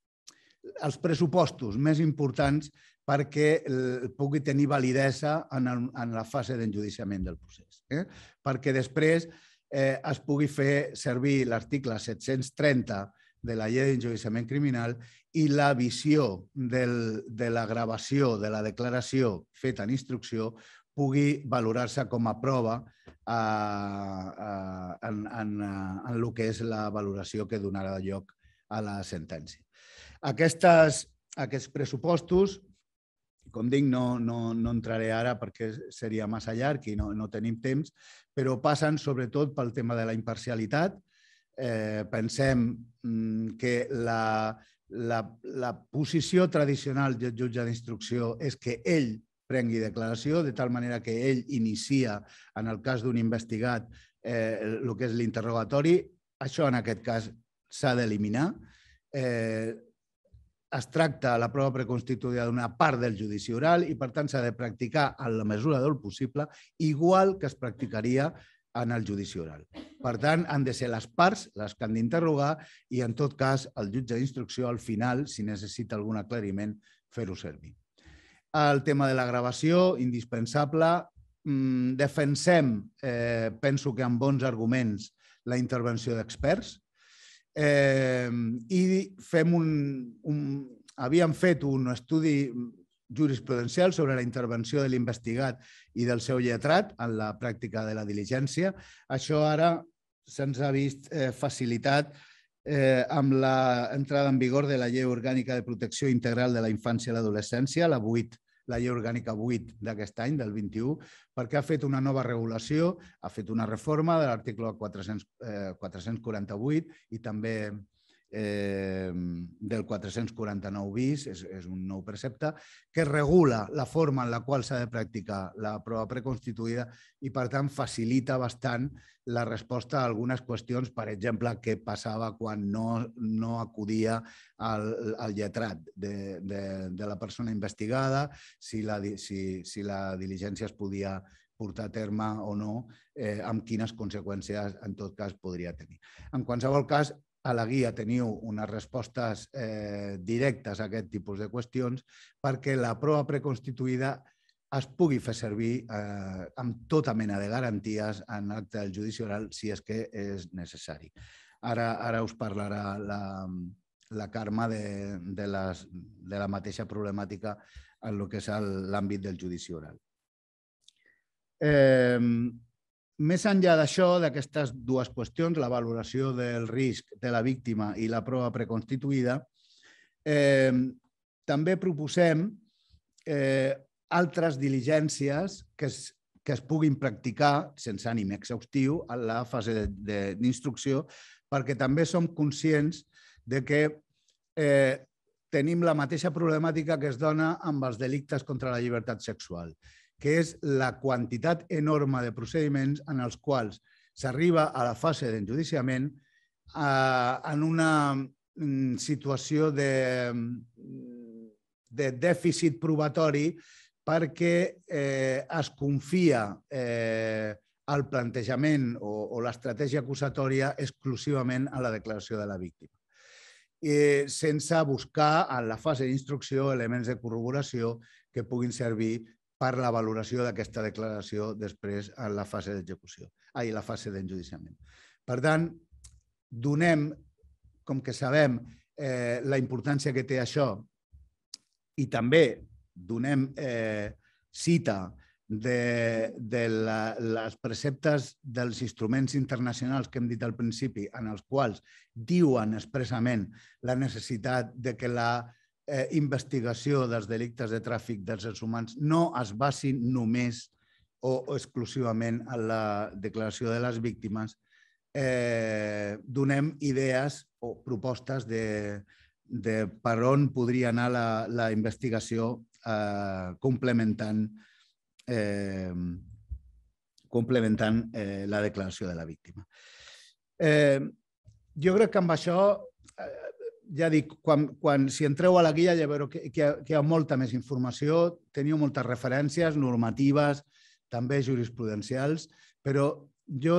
Speaker 4: els pressupostos més importants perquè pugui tenir validesa en, el, en la fase d'enjudiciament del procés. Eh? Perquè després eh, es pugui fer servir l'article set-cents trenta de la llei d'enjudiciament criminal i la visió del, de la gravació de la declaració feta en instrucció pugui valorar-se com a prova a, a, en, en, en el que és la valoració que donarà lloc a la sentència. Aquestes, aquests pressupostos, com dic, no, no, no entraré ara perquè seria massa llarg i no, no tenim temps, però passen sobretot pel tema de la imparcialitat. Eh, pensem que la, la, la posició tradicional del jutge d'instrucció és que ell prengui declaració, de tal manera que ell inicia, en el cas d'un investigat, eh, el que és l'interrogatori. Això, en aquest cas, s'ha d'eliminar. Eh, es tracta la prova preconstituïda d'una part del judici oral i, per tant, s'ha de practicar en la mesura del possible, igual que es practicaria en el judici oral. Per tant, han de ser les parts les que han d'interrogar i, en tot cas, el jutge d'instrucció, al final, si necessita algun aclariment, fer-ho servir. El tema de la gravació, indispensable. Defensem, eh, penso que amb bons arguments, la intervenció d'experts. Eh, I fem un, un, havíem fet un estudi jurisprudencial sobre la intervenció de l'investigat i del seu lletrat en la pràctica de la diligència. Això ara se'ns ha vist eh, facilitat eh, amb l'entrada en vigor de la Llei Orgànica de Protecció Integral de la Infància i l'Adolescència, la vuit, la Llei Orgànica vuit d'aquest any, del vint-i-u, perquè ha fet una nova regulació, ha fet una reforma de l'article quatre-cents quaranta-vuit i també eh, del quatre-cents quaranta-nou bis, és, és un nou precepte, que regula la forma en la qual s'ha de practicar la prova preconstituïda i, per tant, facilita bastant la resposta a algunes qüestions, per exemple, què passava quan no, no acudia al, al lletrat de, de, de la persona investigada, si la, si, si la diligència es podia portar a terme o no, eh, amb quines conseqüències, en tot cas, podria tenir. En qualsevol cas, a la guia teniu unes respostes eh, directes a aquest tipus de qüestions perquè la prova preconstituïda es pugui fer servir eh, amb tota mena de garanties en l'acte del judici oral si és que és necessari. Ara, ara us parlarà la, la Carme de, de, les, de la mateixa problemàtica en el que és l'àmbit del judici oral. Eh, Més enllà d'això, d'aquestes dues qüestions, la valoració del risc de la víctima i la prova preconstituïda, També proposem altres diligències que es, que es puguin practicar, sense ànim exhaustiu, a la fase d'instrucció, perquè també som conscients de que eh, tenim la mateixa problemàtica que es dona amb els delictes contra la llibertat sexual, que és la quantitat enorme de procediments en els quals s'arriba a la fase d'enjudiciament eh, en una situació de, de dèficit probatori perquè eh, es confia eh, el plantejament o, o l'estratègia acusatòria exclusivament a la declaració de la víctima, eh, sense buscar en la fase d'instrucció elements de corroboració que puguin servir per la valoració d'aquesta declaració després en la fase d'execució, ai, la fase d'enjudiciament. Per tant, donem, com que sabem eh, la importància que té això, i també donem eh, cita de, de la, les preceptes dels instruments internacionals que hem dit al principi, en els quals diuen expressament la necessitat de que la eh, investigació dels delictes de tràfic dels éssers humans no es basi només o, o exclusivament en la declaració de les víctimes, eh, donem idees o propostes de, de per on podria anar la, la investigació eh, complementant, eh, complementant eh, la declaració de la víctima. Eh, jo crec que amb això, eh, ja dic, quan, quan, si entreu a la guia ja veureu que, que, hi ha, que hi ha molta més informació, teniu moltes referències normatives, també jurisprudencials, però jo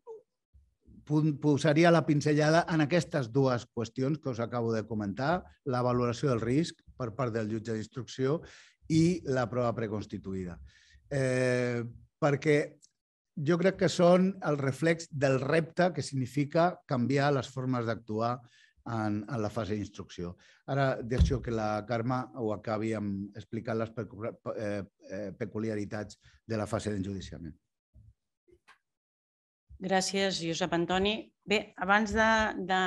Speaker 4: posaria la pinzellada en aquestes dues qüestions que us acabo de comentar, la valoració del risc per part del jutge d'instrucció i la prova preconstituïda. Eh, perquè jo crec que són el reflex del repte que significa canviar les formes d'actuar en, en la fase d'instrucció. Ara deixo que la Carme ho acabi amb explicant les peculiaritats de la fase d'enjudiciament.
Speaker 3: Gràcies, Josep Antoni. Bé, abans de, de...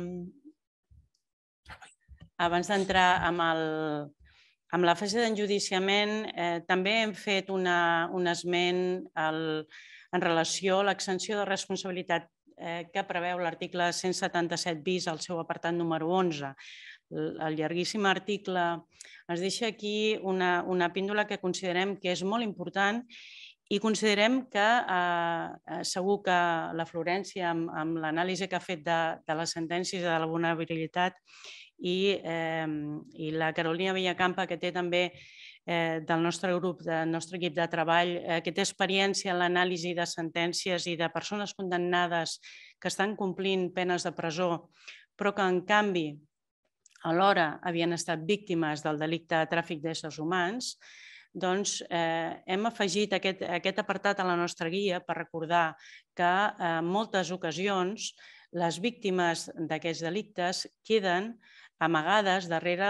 Speaker 3: abans d'entrar amb, el, amb la fase d'enjudiciament, eh, també hem fet una, un esment el, en relació a l'extensió de responsabilitat eh, que preveu l'article cent setanta-set bis al seu apartat número onze. El, el llarguíssim article ens deixa aquí una, una píndola que considerem que és molt important i considerem que eh, segur que la Florència, amb, amb l'anàlisi que ha fet de, de les sentències de la vulnerabilitat i, eh, i la Carolina Villacampa, que té també eh, del nostre grup, del nostre equip de treball, eh, que té experiència en l'anàlisi de sentències i de persones condemnades que estan complint penes de presó, però que en canvi alhora havien estat víctimes del delicte de tràfic d'éssers humans, doncs eh, hem afegit aquest, aquest apartat a la nostra guia per recordar que en moltes ocasions les víctimes d'aquests delictes queden amagades darrere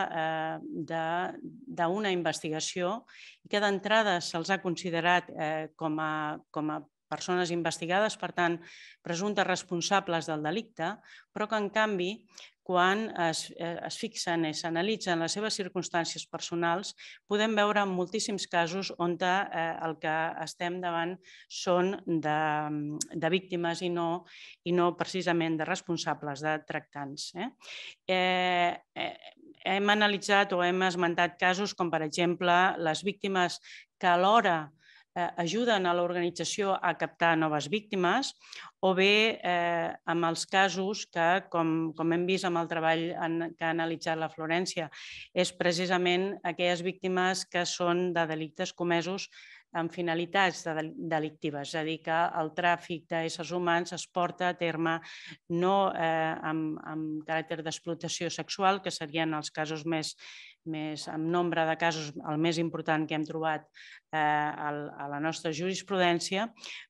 Speaker 3: d'una investigació i que d'entrada se'ls ha considerat eh, com, a, com a persones investigades, per tant, presumptes responsables del delicte, però que en canvi quan es, es fixen i s'analitzen les seves circumstàncies personals, podem veure en moltíssims casos on eh, el que estem davant són de, de víctimes i no, i no precisament de responsables, de tractants. Eh? Eh, eh, hem analitzat o hem esmentat casos com, per exemple, les víctimes que alhora ajuden a l'organització a captar noves víctimes o bé eh, amb els casos que, com, com hem vist amb el treball en, que ha analitzat la Florència, és precisament aquelles víctimes que són de delictes comesos amb finalitats delictives, és a dir, que el tràfic d'éssers humans es porta a terme no eh, amb, amb caràcter d'explotació sexual, que serien els casos més, més, amb nombre de casos, el més important que hem trobat eh, a la nostra jurisprudència,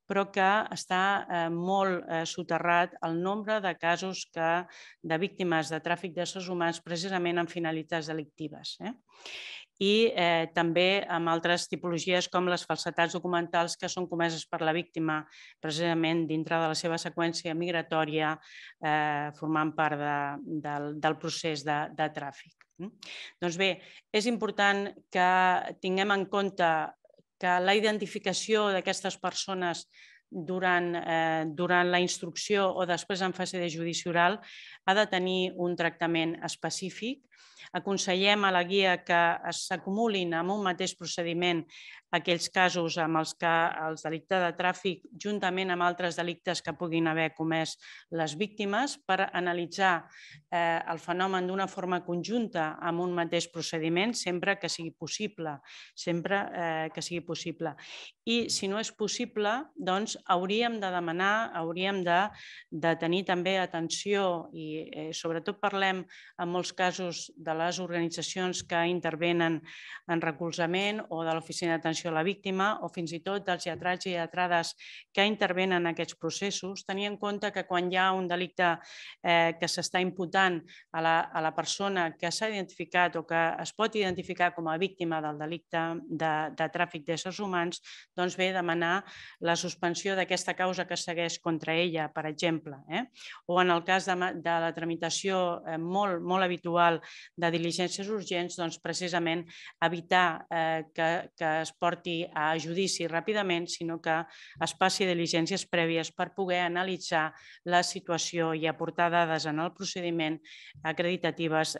Speaker 3: però que està molt soterrat el nombre de casos de víctimes de tràfic d'éssers humans precisament amb finalitats delictives. I també amb altres tipologies com les falsedats documentals que són comeses per la víctima precisament dintre de la seva seqüència migratòria formant part del procés de tràfic. Doncs bé, és important que tinguem en compte que la identificació d'aquestes persones durant la instrucció o després en fase de judici oral ha de tenir un tractament específic. Aconsellem a la guia que s'acumulin en un mateix procediment aquells casos amb els que el delicte de tràfic, juntament amb altres delictes que puguin haver comès les víctimes, per analitzar el fenomen d'una forma conjunta amb un mateix procediment, sempre que sigui possible. Sempre que sigui possible. I si no és possible, doncs hauríem de demanar, hauríem de tenir també atenció i sobretot parlem en molts casos de les organitzacions que intervenen en recolzament o de l'Oficina d'Atenció a la Víctima o fins i tot dels lletrats i lletrades que intervenen en aquests processos, tenir en compte que quan hi ha un delicte que s'està imputant a la persona que s'ha identificat o que es pot identificar com a víctima del delicte de tràfic d'éssers humans, doncs bé, demanar la suspensió d'aquesta causa que segueix contra ella, per exemple. O en el cas de la tramitació molt, molt habitual de diligències urgents, doncs precisament evitar que es porti a judici ràpidament, sinó que es passi diligències prèvies per poder analitzar la situació i aportar dades en el procediment acreditatives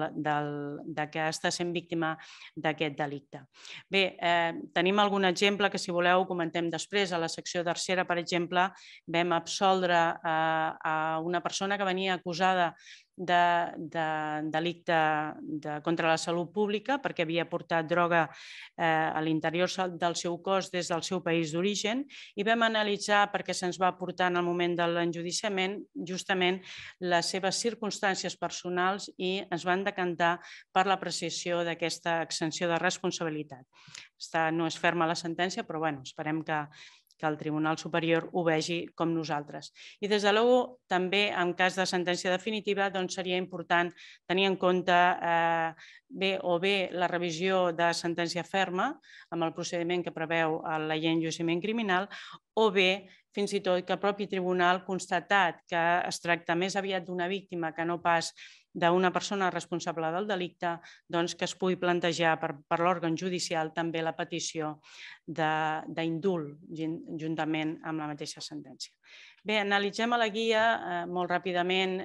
Speaker 3: que està sent víctima d'aquest delicte. Bé, tenim algun exemple que, si voleu, comentem després. A la secció tercera, per exemple, vam absoldre a una persona que venia acusada de delicte contra la salut pública perquè havia portat droga a l'interior del seu cos des del seu país d'origen i vam analitzar, perquè se'ns va aportar en el moment de l'enjudiciament, justament les seves circumstàncies personals i ens van decantar per l'apreciació d'aquesta exenció de responsabilitat. No és ferma la sentència, però esperem que que el Tribunal Superior ho vegi com nosaltres. I, des de llavors, també en cas de sentència definitiva, seria important tenir en compte bé o bé la revisió de sentència ferma amb el procediment que preveu la llei d'enjudiciament criminal o bé, fins i tot, que el propi tribunal, constatat que es tracta més aviat d'una víctima que no pas d'una persona responsable del delicte, que es pugui plantejar per l'òrgan judicial també la petició d'indult juntament amb la mateixa sentència. Bé, analitzem a la guia molt ràpidament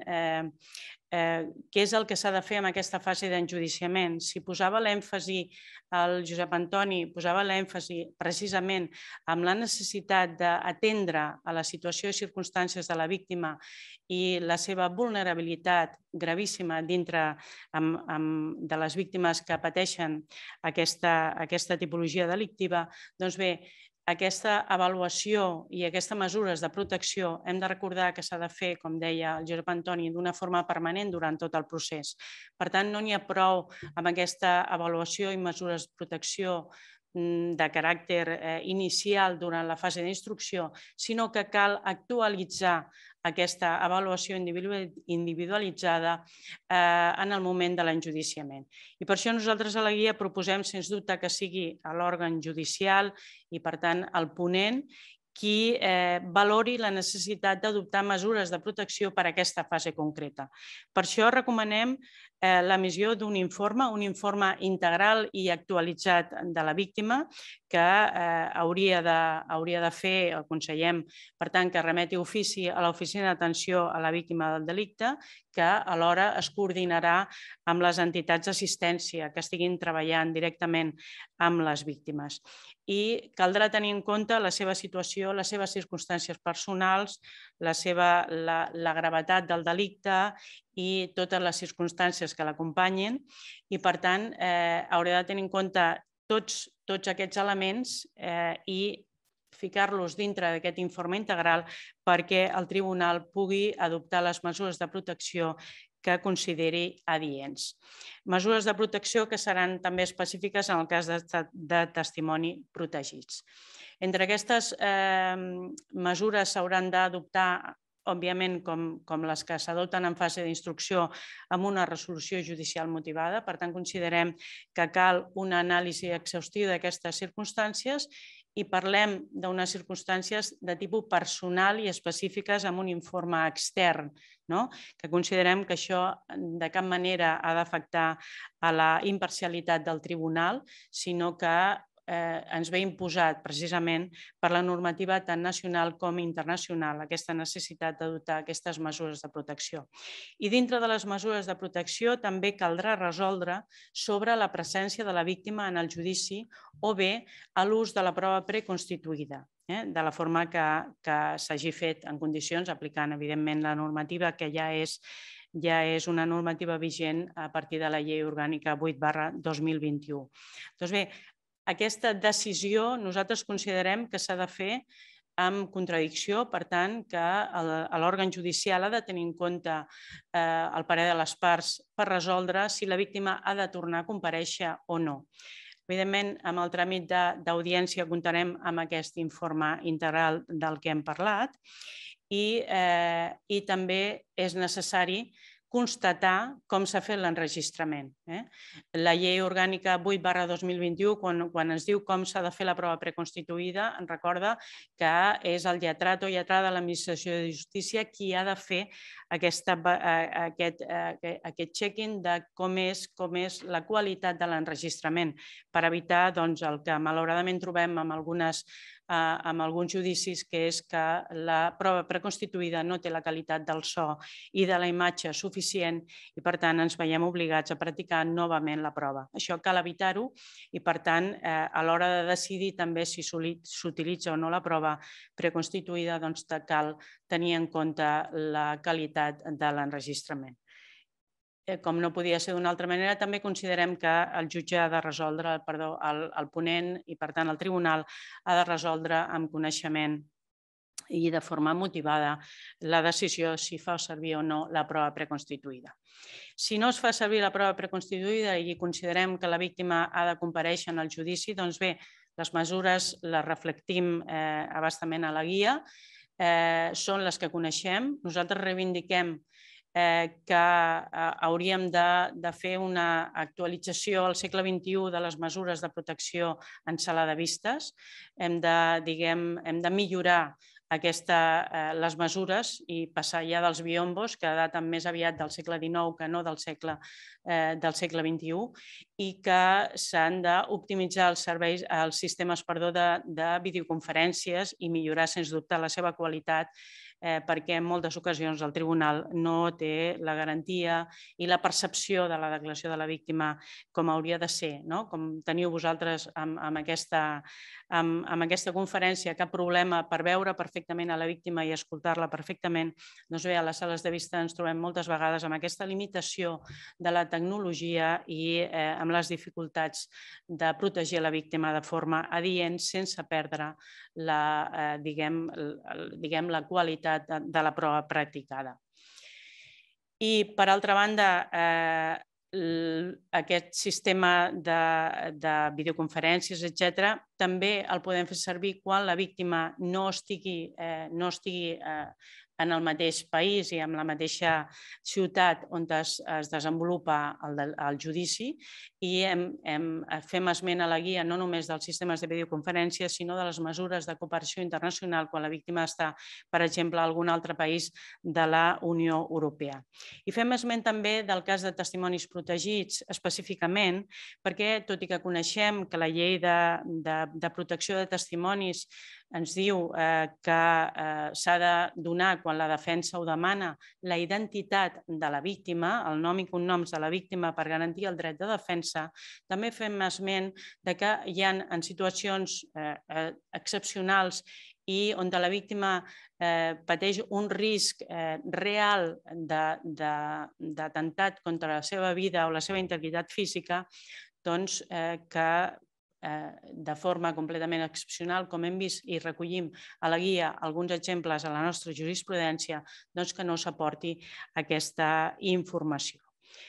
Speaker 3: què és el que s'ha de fer en aquesta fase d'enjudiciament. Si posava l'èmfasi, el Josep Antoni posava l'èmfasi precisament en la necessitat d'atendre a la situació i circumstàncies de la víctima i la seva vulnerabilitat gravíssima dintre de les víctimes que pateixen aquesta tipologia delictiva, doncs bé, aquesta avaluació i aquestes mesures de protecció hem de recordar que s'ha de fer, com deia el Josep Antoni, d'una forma permanent durant tot el procés. Per tant, no n'hi ha prou amb aquesta avaluació i mesures de protecció de caràcter inicial durant la fase d'instrucció, sinó que cal actualitzar aquesta avaluació individualitzada en el moment de l'enjudiciament. I per això nosaltres a la guia proposem, sens dubte, que sigui l'òrgan judicial i, per tant, el ponent qui valori la necessitat d'adoptar mesures de protecció per a aquesta fase concreta. Per això recomanem l'emissió d'un informe, un informe integral i actualitzat de la víctima que hauria de fer, aconsellem, per tant, que remeti ofici a l'Oficina d'Atenció a la Víctima del Delicte, que alhora es coordinarà amb les entitats d'assistència que estiguin treballant directament amb les víctimes. I caldrà tenir en compte la seva situació, les seves circumstàncies personals, la gravetat del delicte i totes les circumstàncies que l'acompanyen i, per tant, haurà de tenir en compte tots aquests elements i ficar-los dintre d'aquest informe integral perquè el tribunal pugui adoptar les mesures de protecció que consideri adients. Mesures de protecció que seran també específiques en el cas de testimoni protegits. Entre aquestes mesures s'hauran d'adoptar, òbviament, com les que s'adopten en fase d'instrucció amb una resolució judicial motivada. Per tant, considerem que cal una anàlisi exhaustiva d'aquestes circumstàncies i parlem d'unes circumstàncies de tipus personal i específiques amb un informe extern, que considerem que això de cap manera ha d'afectar a la imparcialitat del tribunal, sinó que ens ve imposat precisament per la normativa tant nacional com internacional aquesta necessitat d'adoptar aquestes mesures de protecció. I dintre de les mesures de protecció també caldrà resoldre sobre la presència de la víctima en el judici o bé a l'ús de la prova preconstituïda, de la forma que s'hagi fet en condicions, aplicant evidentment la normativa que ja és ja és una normativa vigent a partir de la Llei Orgànica vuit barra dos mil vint-i-u. Doncs bé, aquesta decisió nosaltres considerem que s'ha de fer amb contradicció, per tant, que l'òrgan judicial ha de tenir en compte el parer de les parts per resoldre si la víctima ha de tornar a comparèixer o no. Evidentment, amb el tràmit d'audiència comptarem amb aquest informe integral del que hem parlat i també és necessari constatar com s'ha fet l'enregistrament. La Llei Orgànica vuit barra dos mil vint-i-u, quan ens diu com s'ha de fer la prova preconstituïda, ens recorda que és el lletrat o lletrada de l'Administració de Justícia qui ha de fer aquest checking de com és la qualitat de l'enregistrament per evitar el que malauradament trobem amb algunes amb alguns judicis, que és que la prova preconstituïda no té la qualitat del so i de la imatge suficient i, per tant, ens veiem obligats a practicar novament la prova. Això cal evitar-ho i, per tant, a l'hora de decidir també si s'utilitza o no la prova preconstituïda, doncs cal tenir en compte la qualitat de l'enregistrament. Com no podia ser d'una altra manera, també considerem que el jutge ha de resoldre, perdó, el ponent i, per tant, el tribunal ha de resoldre amb coneixement i de forma motivada la decisió si fa servir o no la prova preconstituïda. Si no es fa servir la prova preconstituïda i considerem que la víctima ha de comparèixer en el judici, doncs bé, les mesures les reflectim a bastament a la guia, són les que coneixem. Nosaltres reivindiquem que hauríem de fer una actualització al segle vint-i-u de les mesures de protecció en sala de vistes. Hem de millorar les mesures i passar ja dels biombos, que daten més aviat del segle dinou que no del segle vint-i-u, i que s'han d'optimitzar els sistemes de videoconferències i millorar, sens dubte, la seva qualitat, perquè en moltes ocasions el tribunal no té la garantia i la percepció de la declaració de la víctima com hauria de ser. Com teniu vosaltres amb aquesta conferència cap problema per veure perfectament a la víctima i escoltar-la perfectament, doncs bé, a les sales de vista ens trobem moltes vegades amb aquesta limitació de la tecnologia i amb les dificultats de protegir la víctima de forma adient sense perdre la qualitat de la prova practicada. I, per altra banda, aquest sistema de videoconferències, etcètera, també el podem fer servir quan la víctima no estigui en el mateix país i en la mateixa ciutat on es desenvolupa el judici i fem esment a la guia no només dels sistemes de videoconferències sinó de les mesures de cooperació internacional quan la víctima està, per exemple, a algun altre país de la Unió Europea. I fem esment també del cas de testimonis protegits específicament perquè, tot i que coneixem que la llei de protecció de testimonis ens diu que s'ha de donar, quan la defensa ho demana, la identitat de la víctima, el nom i cognoms de la víctima per garantir el dret de defensa, també fem esment que hi ha en situacions excepcionals i on la víctima pateix un risc real d'atemptat contra la seva vida o la seva integritat física, doncs que de forma completament excepcional, com hem vist i recollim a la guia alguns exemples a la nostra jurisprudència, doncs que no s'aporti aquesta informació.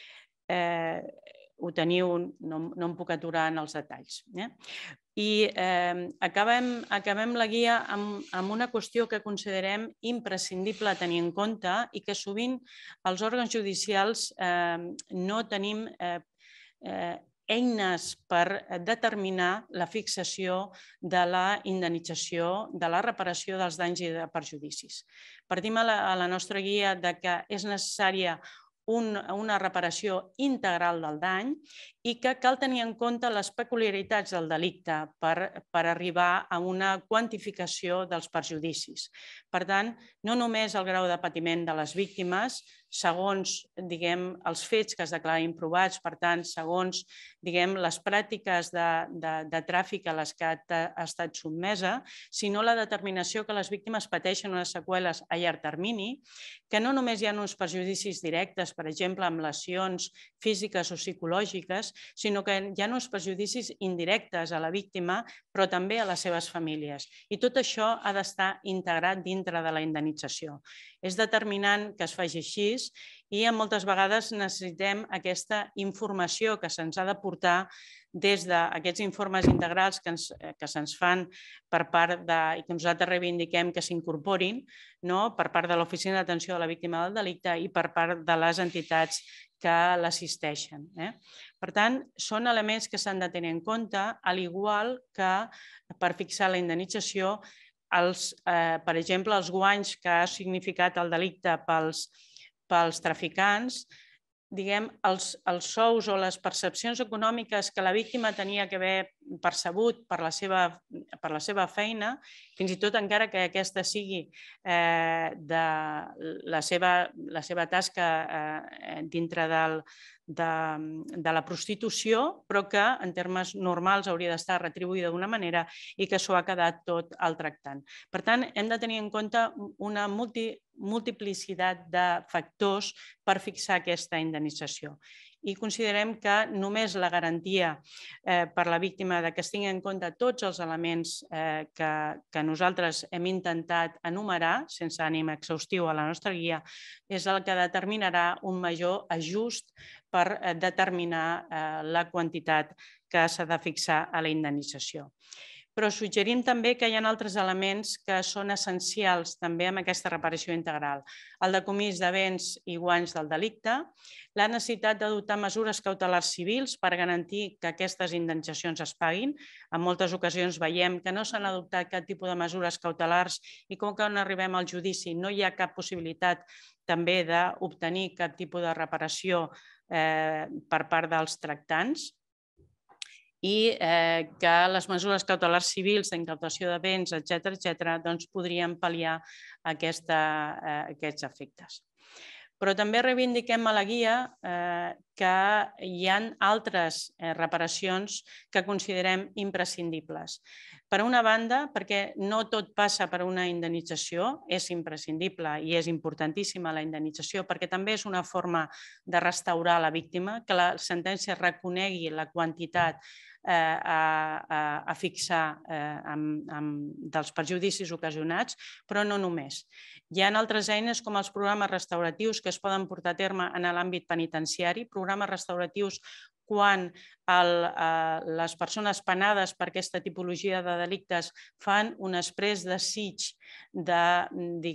Speaker 3: Ho teniu, no em puc aturar en els detalls. I acabem la guia amb una qüestió que considerem imprescindible tenir en compte i que sovint els òrgans judicials no tenim eines per determinar la fixació de la indemnització, de la reparació dels danys i de perjudicis. Partim a la nostra guia que és necessària una reparació integral del dany i que cal tenir en compte les peculiaritats del delicte per arribar a una quantificació dels perjudicis. Per tant, no només el grau de patiment de les víctimes, segons els fets que es declaren provats, per tant, segons les pràctiques de tràfic a les que ha estat sotmesa, sinó la determinació que les víctimes pateixen unes seqüeles a llarg termini, que no només hi ha uns perjudicis directes, per exemple, amb lesions físiques o psicològiques, sinó que hi ha uns perjudicis indirectes a la víctima, però també a les seves famílies. I tot això ha d'estar integrat dintre de la indemnització. És determinant que es faci així i moltes vegades necessitem aquesta informació que se'ns ha de portar des d'aquests informes integrals que se'ns fan per part de, i que nosaltres reivindiquem que s'incorporin per part de l'Oficina d'Atenció a la Víctima del Delicte i per part de les entitats que l'assisteixen. Per tant, són elements que s'han de tenir en compte, al igual que per fixar la indemnització, per exemple, els guanys que ha significat el delicte pels traficants, els sous o les percepcions econòmiques que la víctima tenia que haver percebut per la seva feina, fins i tot encara que aquesta sigui de la seva tasca dintre de la prostitució, però que en termes normals hauria d'estar retribuïda d'una manera i que s'ho ha quedat tot al tractant. Per tant, hem de tenir en compte una multiplicitat de factors per fixar aquesta indemnització. I considerem que només la garantia per la víctima que es tinguin en compte tots els elements que nosaltres hem intentat enumerar, sense ànim exhaustiu a la nostra guia, és el que determinarà un major ajust per determinar la quantitat que s'ha de fixar a la indemnització. Però suggerim també que hi ha altres elements que són essencials també en aquesta reparació integral. El decomís de béns i guanys del delicte, la necessitat d'adoptar mesures cautelars civils per garantir que aquestes indemnitzacions es paguin. En moltes ocasions veiem que no s'han adoptat cap tipus de mesures cautelars i com que no arribem al judici no hi ha cap possibilitat també d'obtenir cap tipus de reparació per part dels tractants, i que les mesures cautelars civils d'incautació de béns, etcètera, podrien pal·liar aquests efectes. Però també reivindiquem a la guia que hi ha altres reparacions que considerem imprescindibles. Per una banda, perquè no tot passa per una indemnització, és imprescindible i és importantíssima la indemnització perquè també és una forma de restaurar la víctima, que la sentència reconegui la quantitat a fixar dels perjudicis ocasionats, però no només. Hi ha altres eines com els programes restauratius que es poden portar a terme en l'àmbit penitenciari, programes restauratius quan les persones penades per aquesta tipologia de delictes fan un exprés desig de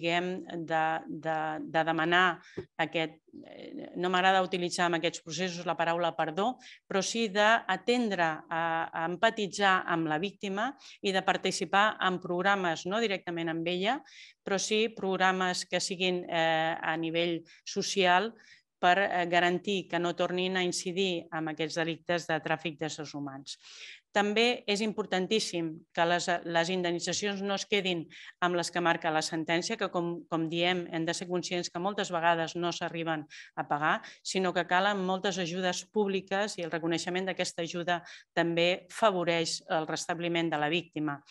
Speaker 3: demanar aquest, no m'agrada utilitzar en aquests processos la paraula perdó, però sí d'atendre, a empatitzar amb la víctima i de participar en programes, no directament amb ella, però sí programes que siguin a nivell social per garantir que no tornin a incidir en aquests delictes de tràfic d'éssers humans. També és importantíssim que les indemnitzacions no es quedin amb les que marca la sentència, que com diem hem de ser conscients que moltes vegades no s'arriben a pagar, sinó que calen moltes ajudes públiques i el reconeixement d'aquesta ajuda també favoreix el restabliment de la víctima.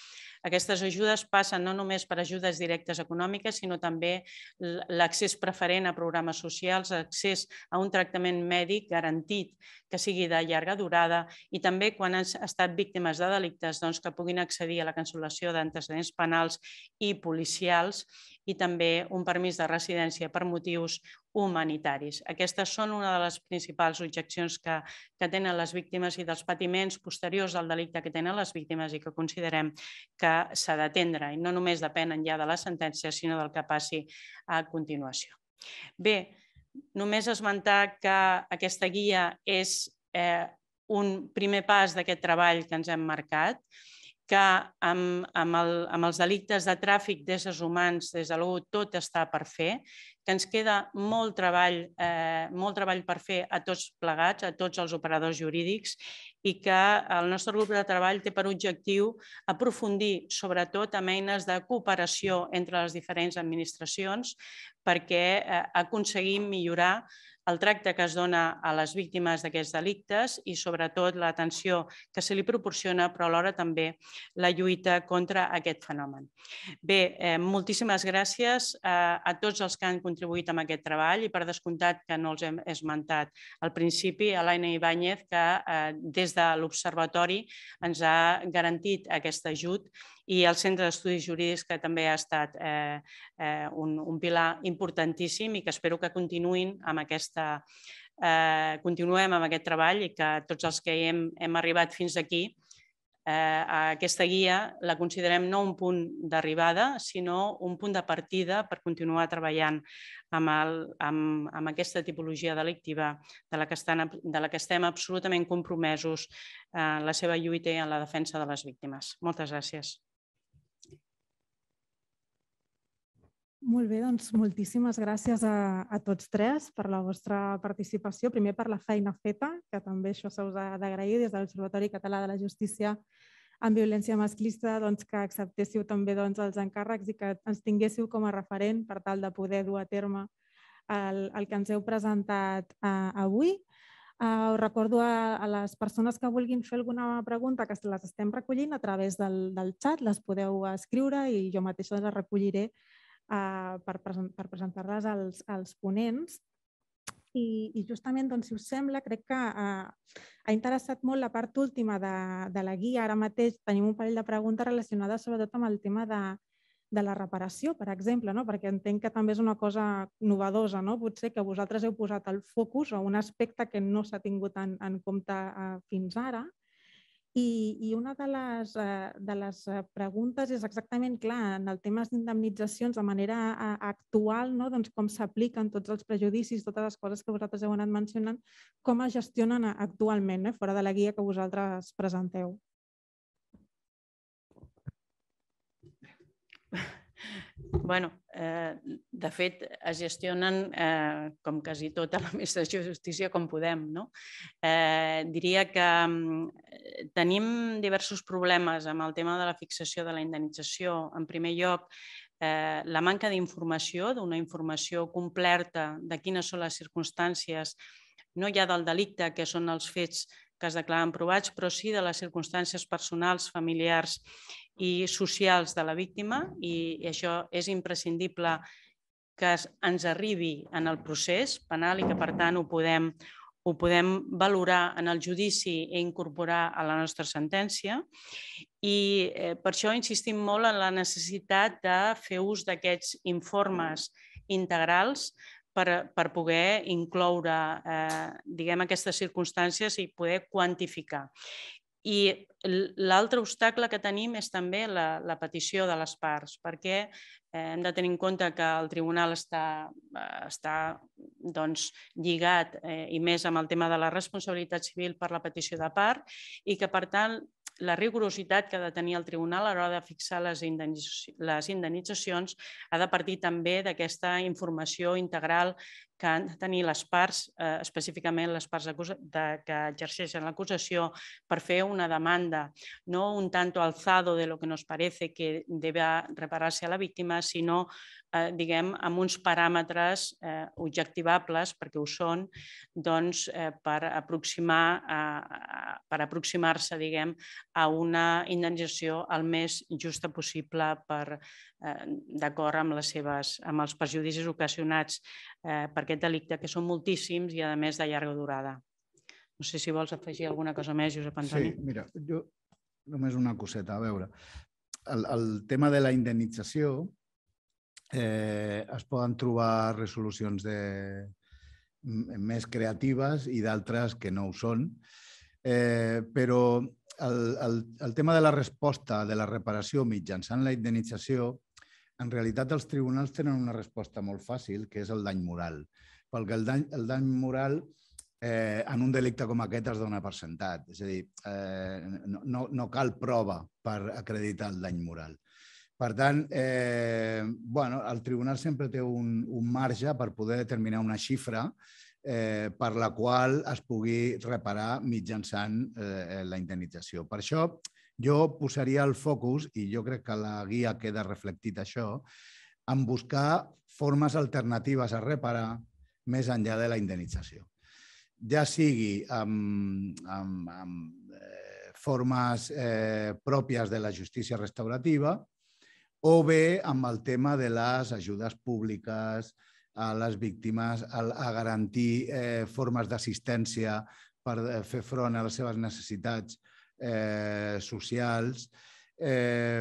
Speaker 3: Aquestes ajudes passen no només per ajudes directes econòmiques, sinó també l'accés preferent a programes socials, accés a un tractament mèdic garantit que sigui de llarga durada i també quan han estat víctimes de delictes que puguin accedir a la cancel·lació d'antecedents penals i policials i també un permís de residència per motius humanitaris. Aquestes són una de les principals objeccions que, que tenen les víctimes i dels patiments posteriors al delicte que tenen les víctimes i que considerem que s'ha d'atendre i no només depenen ja de la sentència, sinó del que passi a continuació. Bé, només esmentar que aquesta guia és eh, un primer pas d'aquest treball que ens hem marcat, que amb, amb, el, amb els delictes de tràfic d'éssers humans des de l'u tot està per fer, que ens queda molt treball, eh, molt treball per fer a tots plegats, a tots els operadors jurídics i que el nostre grup de treball té per objectiu aprofundir sobretot amb eines de cooperació entre les diferents administracions perquè eh, aconseguim millorar el tracte que es dona a les víctimes d'aquests delictes i sobretot l'atenció que se li proporciona, però alhora també la lluita contra aquest fenomen. Bé, eh, moltíssimes gràcies a, a tots els que han contribuït amb aquest treball i per descomptat que no els hem esmentat al principi, a l'Aina Ibáñez, que eh, des de l'Observatori ens ha garantit aquest ajut i el Centre d'Estudis Jurídics, que també ha estat eh, eh, un, un pilar importantíssim i que espero que continuïn amb aquesta, eh, continuem amb aquest treball i que tots els que hem, hem arribat fins aquí, eh, aquesta guia la considerem no un punt d'arribada, sinó un punt de partida per continuar treballant amb, el, amb, amb aquesta tipologia delictiva de la, que estan, de la que estem absolutament compromesos en la seva lluita i en la defensa de les víctimes. Moltes gràcies.
Speaker 5: Molt bé, doncs moltíssimes gràcies a, a tots tres per la vostra participació. Primer per la feina feta, que també això se us ha d'agrair des de l'Observatori Català de la Justícia en Violència Masclista, doncs, que acceptéssiu també doncs, els encàrrecs i que ens tinguéssiu com a referent per tal de poder dur a terme el, el que ens heu presentat uh, avui. Uh, us recordo a, a les persones que vulguin fer alguna pregunta que les estem recollint a través del, del xat, les podeu escriure i jo mateixa les recolliré Uh, per, present, per presentar-les als, als ponents. I, i justament, doncs, si us sembla, crec que uh, ha interessat molt la part última de, de la guia. Ara mateix tenim un parell de preguntes relacionades sobretot amb el tema de, de la reparació, per exemple, no? Perquè entenc que també és una cosa novedosa, no? Potser que vosaltres heu posat el focus a un aspecte que no s'ha tingut en, en compte uh, fins ara. I, i una de les, de les preguntes és exactament, clar, en el tema d'indemnitzacions de manera actual, no? Doncs com s'apliquen tots els prejudicis, totes les coses que vosaltres heu anat mencionant, com es gestionen actualment, eh? Fora de la guia que vosaltres presenteu.
Speaker 3: Bueno, eh, de fet, es gestionen, eh, com quasi tota l'administració de justícia, com podem. No? Eh, diria que eh, tenim diversos problemes amb el tema de la fixació de la indemnització. En primer lloc, eh, la manca d'informació, d'una informació completa de quines són les circumstàncies, no ja del delicte, que són els fets que es declaren provats, però sí de les circumstàncies personals, familiars i socials de la víctima, i això és imprescindible que ens arribi en el procés penal i que, per tant, ho podem, ho podem valorar en el judici i incorporar a la nostra sentència. I per això insistim molt en la necessitat de fer ús d'aquests informes integrals per, per poder incloure eh, diguem, aquestes circumstàncies i poder quantificar. I l'altre obstacle que tenim és també la, la petició de les parts, perquè eh, hem de tenir en compte que el tribunal està, està doncs, lligat eh, i més amb el tema de la responsabilitat civil per la petició de part i que, per tant, la rigorositat que ha de tenir el tribunal a l'hora de fixar les indemnitzacions ha de partir també d'aquesta informació integral que han de tenir les parts, eh, específicament les parts de, que exerceixen l'acusació, per fer una demanda, no un tanto alzado de lo que nos parece que debe reparar-se a la víctima, sinó eh, diguem, amb uns paràmetres eh, objectivables, perquè ho són, doncs, eh, per aproximar, eh, per aproximar-se, diguem, a una indemnització el més justa possible per, eh, d'acord amb les seves, amb els perjudicis ocasionats eh, per aquest delicte, que són moltíssims i, a més, de llarga durada. No sé si vols afegir alguna cosa més, Josep Antoni.
Speaker 4: Sí, mira, jo només una coseta, a veure. El, el tema de la indemnització eh, es poden trobar resolucions de, més creatives i d'altres que no ho són, eh, però el, el, el tema de la resposta de la reparació mitjançant la indemnització, en realitat els tribunals tenen una resposta molt fàcil, que és el dany moral, perquè el dany, el dany moral eh, en un delicte com aquest es dona per sentat, és a dir, eh, no, no cal prova per acreditar el dany moral. Per tant, eh, bueno, el tribunal sempre té un, un marge per poder determinar una xifra eh, per la qual es pugui reparar mitjançant eh, la indemnització. Per això jo posaria el focus, i jo crec que a la guia queda reflectit això, en buscar formes alternatives a reparar més enllà de la indemnització. Ja sigui amb, amb, amb eh, formes eh, pròpies de la justícia restaurativa, o bé amb el tema de les ajudes públiques a les víctimes, a garantir eh, formes d'assistència per fer front a les seves necessitats eh, socials eh,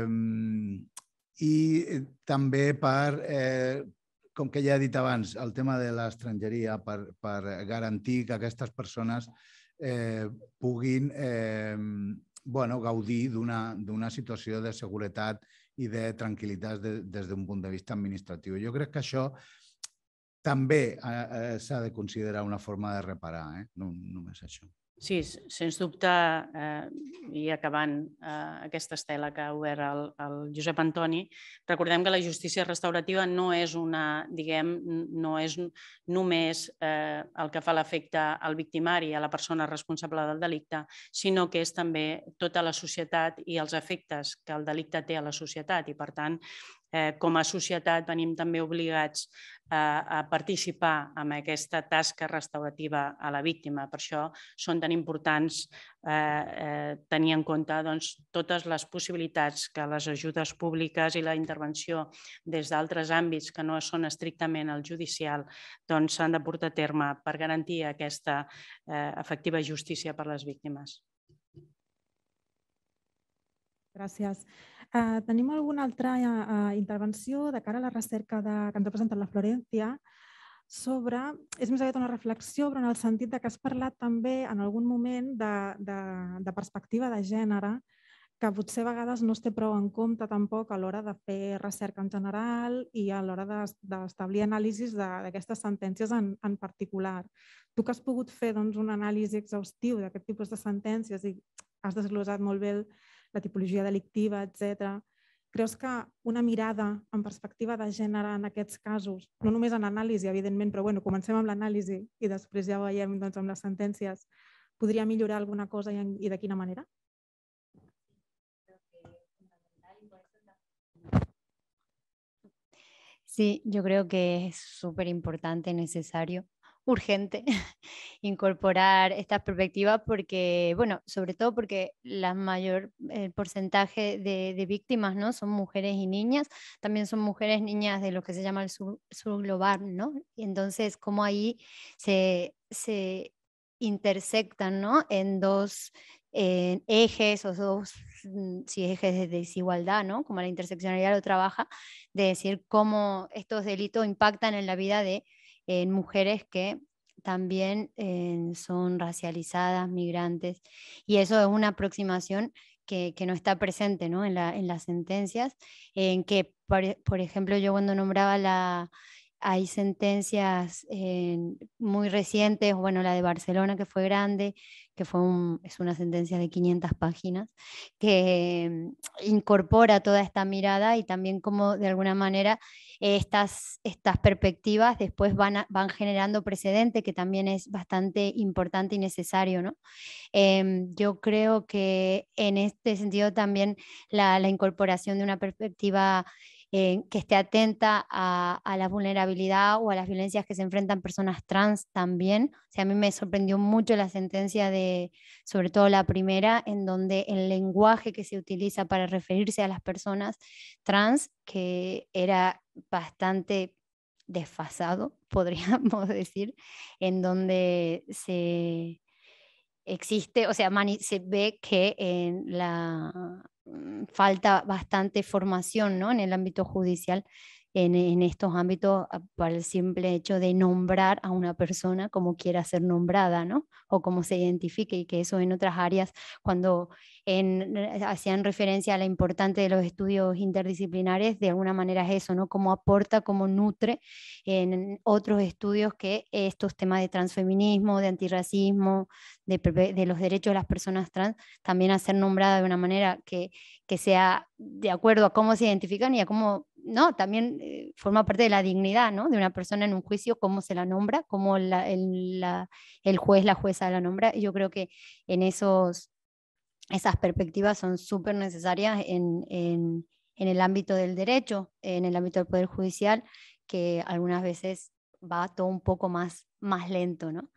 Speaker 4: i també per, eh, com que ja he dit abans, el tema de l'estrangeria, per, per garantir que aquestes persones eh, puguin eh, bueno, gaudir d'una situació de seguretat i de tranquil·litat de, des d'un punt de vista administratiu. Jo crec que això també eh, s'ha de considerar una forma de reparar, eh? No, només això.
Speaker 3: Sí, sens dubte, eh, i acabant eh, aquesta estela que ha obert el, el Josep Antoni, recordem que la justícia restaurativa no és una, diguem, no és només eh, el que fa l'efecte al victimari, a la persona responsable del delicte, sinó que és també tota la societat i els efectes que el delicte té a la societat i, per tant, eh, com a societat venim també obligats a participar en aquesta tasca restaurativa a la víctima. Per això són tan importants eh, eh, tenir en compte doncs, totes les possibilitats que les ajudes públiques i la intervenció des d'altres àmbits que no són estrictament el judicial s'han doncs, de portar a terme per garantir aquesta eh, efectiva justícia per a les víctimes.
Speaker 5: Gràcies. Uh, tenim alguna altra uh, intervenció de cara a la recerca de, que ens ha presentat la Florencia sobre, és més aviat una reflexió, però en el sentit de que has parlat també en algun moment de, de, de perspectiva de gènere, que potser a vegades no es té prou en compte tampoc a l'hora de fer recerca en general i a l'hora d'establir anàlisis d'aquestes sentències en, en particular. Tu que has pogut fer doncs, un anàlisi exhaustiu d'aquest tipus de sentències i has desglosat molt bé el, la tipologia delictiva, etcètera. Creus que una mirada en perspectiva de gènere en aquests casos, no només en anàlisi, evidentment, però bueno, comencem amb l'anàlisi i després ja veiem doncs, amb les sentències, podria millorar alguna cosa i, i de quina manera?
Speaker 2: Sí, yo creo que es súper importante, necesario, urgente incorporar estas perspectivas porque, bueno, sobre todo porque la mayor el porcentaje de, de víctimas, ¿no? Son mujeres y niñas, también son mujeres niñas de lo que se llama el sur, sur global, ¿no? Y entonces, como ahí se, se intersectan, ¿no? En dos eh, ejes o dos sí, ejes de desigualdad, ¿no? Como la interseccionalidad lo trabaja, de decir cómo estos delitos impactan en la vida de en mujeres que también eh, son racializadas, migrantes, y eso es una aproximación que, que no está presente, ¿no? en, la, en las sentencias, en que, por, por ejemplo, yo cuando nombraba la, hay sentencias eh, muy recientes, bueno, la de Barcelona, que fue grande, que fue un, es una sentencia de quinientas páginas, que mm, incorpora toda esta mirada y también como de alguna manera estas, estas perspectivas después van, a, van generando precedente, que también es bastante importante y necesario, ¿no? Eh, yo creo que en este sentido también la, la incorporación de una perspectiva eh, que esté atenta a, a la vulnerabilidad o a las violencias que se enfrentan personas trans también. O sea, a mí me sorprendió mucho la sentencia de, sobre todo la primera, en donde el lenguaje que se utiliza para referirse a las personas trans, que era bastante desfasado, podríamos decir, en donde se existe, o sea, se ve que en la falta bastante formación, ¿no?, en el ámbito judicial, en, en estos ámbitos, para el simple hecho de nombrar a una persona como quiera ser nombrada, ¿no?, o como se identifique, y que eso en otras áreas, cuando en, hacían referencia a la importancia de los estudios interdisciplinares, de alguna manera es eso, ¿no?, cómo aporta, cómo nutre en otros estudios que estos temas de transfeminismo, de antirracismo, de, de los derechos de las personas trans, también a ser nombrada de una manera que, que sea de acuerdo a cómo se identifican y a cómo, no, también eh, forma parte de la dignidad, ¿no?, de una persona en un juicio, cómo se la nombra, cómo la, el, la, el juez, la jueza la nombra. Y yo creo que en esos, esas perspectivas son súper necesarias en, en, en el ámbito del derecho, en el ámbito del Poder Judicial, que algunas veces va todo un poco más, más lento, ¿no?